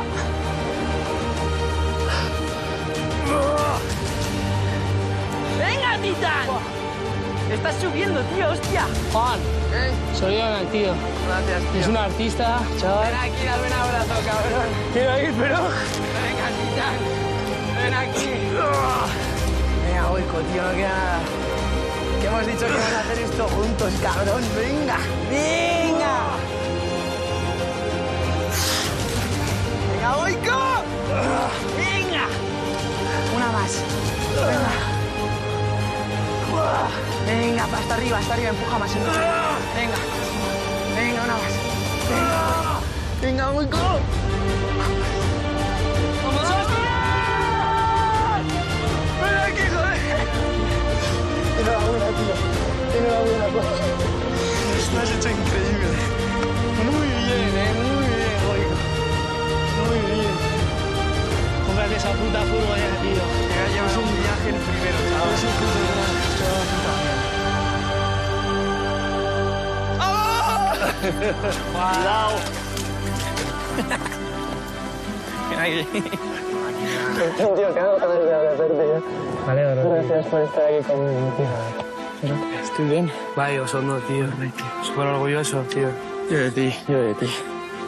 ¡Venga, Titán! Estás subiendo, tío, hostia. Juan, ¿Eh? soy Iván, tío. Gracias, tío. Es un artista, chaval. Ven aquí, dame un abrazo, cabrón. Quiero ir, pero... Venga, Titán. Ven aquí. Venga, Goico, tío, no queda nada. Que hemos dicho que vamos a hacer esto juntos, cabrón. Venga, venga. Venga, Goico. Venga. Una más. Venga. Venga, hasta arriba, hasta arriba, empuja más. Empuja. Venga. Venga, una más. Venga. Venga, Goico. ¡Vamos, hostia! ¡Ven aquí, joder! Enhorabuena, tío. Enhorabuena, pues. Lo has hecho increíble. Muy bien, eh. Muy bien, Goico. Muy bien. Cómprate esa puta furgoneta, tío. Ya llevas un viaje el primero, chaval. Es un puto gran, Cuidado. Ven aquí. Tío, qué ganas de agradecerte ya. Vale, gracias por estar aquí conmigo, tío. Estoy bien. Vaya, Osondo, tío. Súper orgulloso, tío. Yo de ti, yo de ti.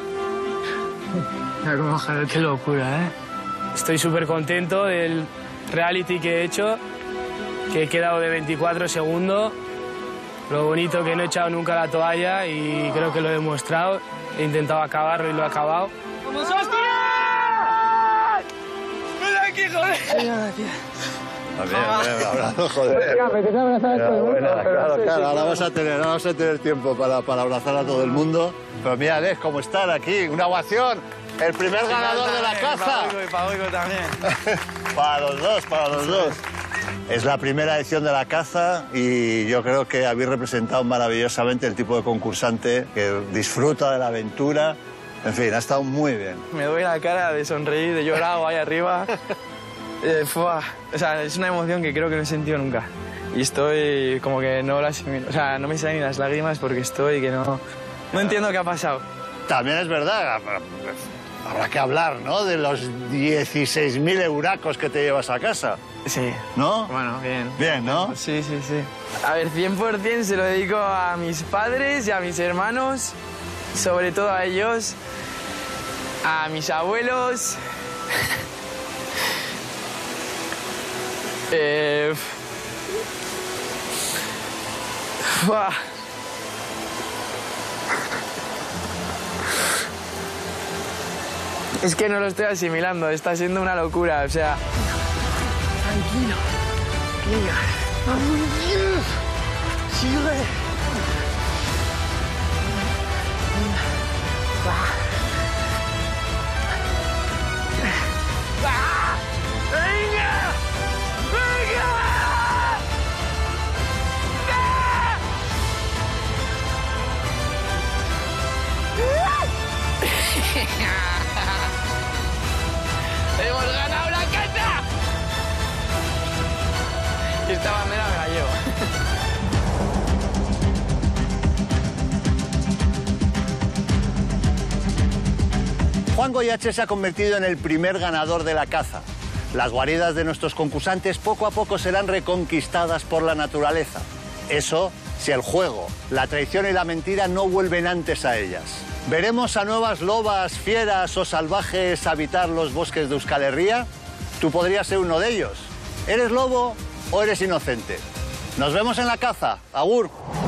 Mira cómo bajar, qué locura, ¿eh? Estoy súper contento del reality que he hecho, que he quedado de veinticuatro segundos. Lo bonito que no he echado nunca la toalla y creo que lo he demostrado. He intentado acabarlo y lo he acabado. ¡Vamos, hostia! ¡Ven aquí, joder! Venga, tío. También, un abrazo, joder. Claro, claro, claro. Ahora vamos a tener, ahora vamos a tener tiempo para, para abrazar a todo el mundo. Pero mira, Alex, cómo están aquí. Una ovación. El primer ganador de la caza. Para Goico y para Goico también. Para los dos, para los dos. Es la primera edición de la caza y yo creo que habéis representado maravillosamente el tipo de concursante que disfruta de la aventura. En fin, ha estado muy bien. Me doy la cara de sonreír, de llorar ahí arriba. Eh, fuá. O sea, es una emoción que creo que no he sentido nunca. Y estoy como que no las... O sea, no me salen ni las lágrimas porque estoy que no... No entiendo qué ha pasado. También es verdad, habrá que hablar, ¿no?, de los dieciséis mil euracos que te llevas a casa. Sí. ¿No? Bueno, bien. Bien, ¿no? Sí, sí, sí. A ver, cien por cien se lo dedico a mis padres y a mis hermanos, sobre todo a ellos, a mis abuelos. eh... Buah. Es que no lo estoy asimilando, está siendo una locura, o sea... Tranquilo. Venga. ¡Vamos! ¡Sigue! ¡Va! ¡Va! ¡Venga! ¡Venga! ¡Hemos ganado la caza! Esta bandera me la llevo. Juan Goyache se ha convertido en el primer ganador de la caza. Las guaridas de nuestros concursantes poco a poco serán reconquistadas por la naturaleza. Eso si el juego, la traición y la mentira no vuelven antes a ellas. ¿Veremos a nuevas lobas, fieras o salvajes habitar los bosques de Euskal Herria? Tú podrías ser uno de ellos. ¿Eres lobo o eres inocente? Nos vemos en la caza. Agur.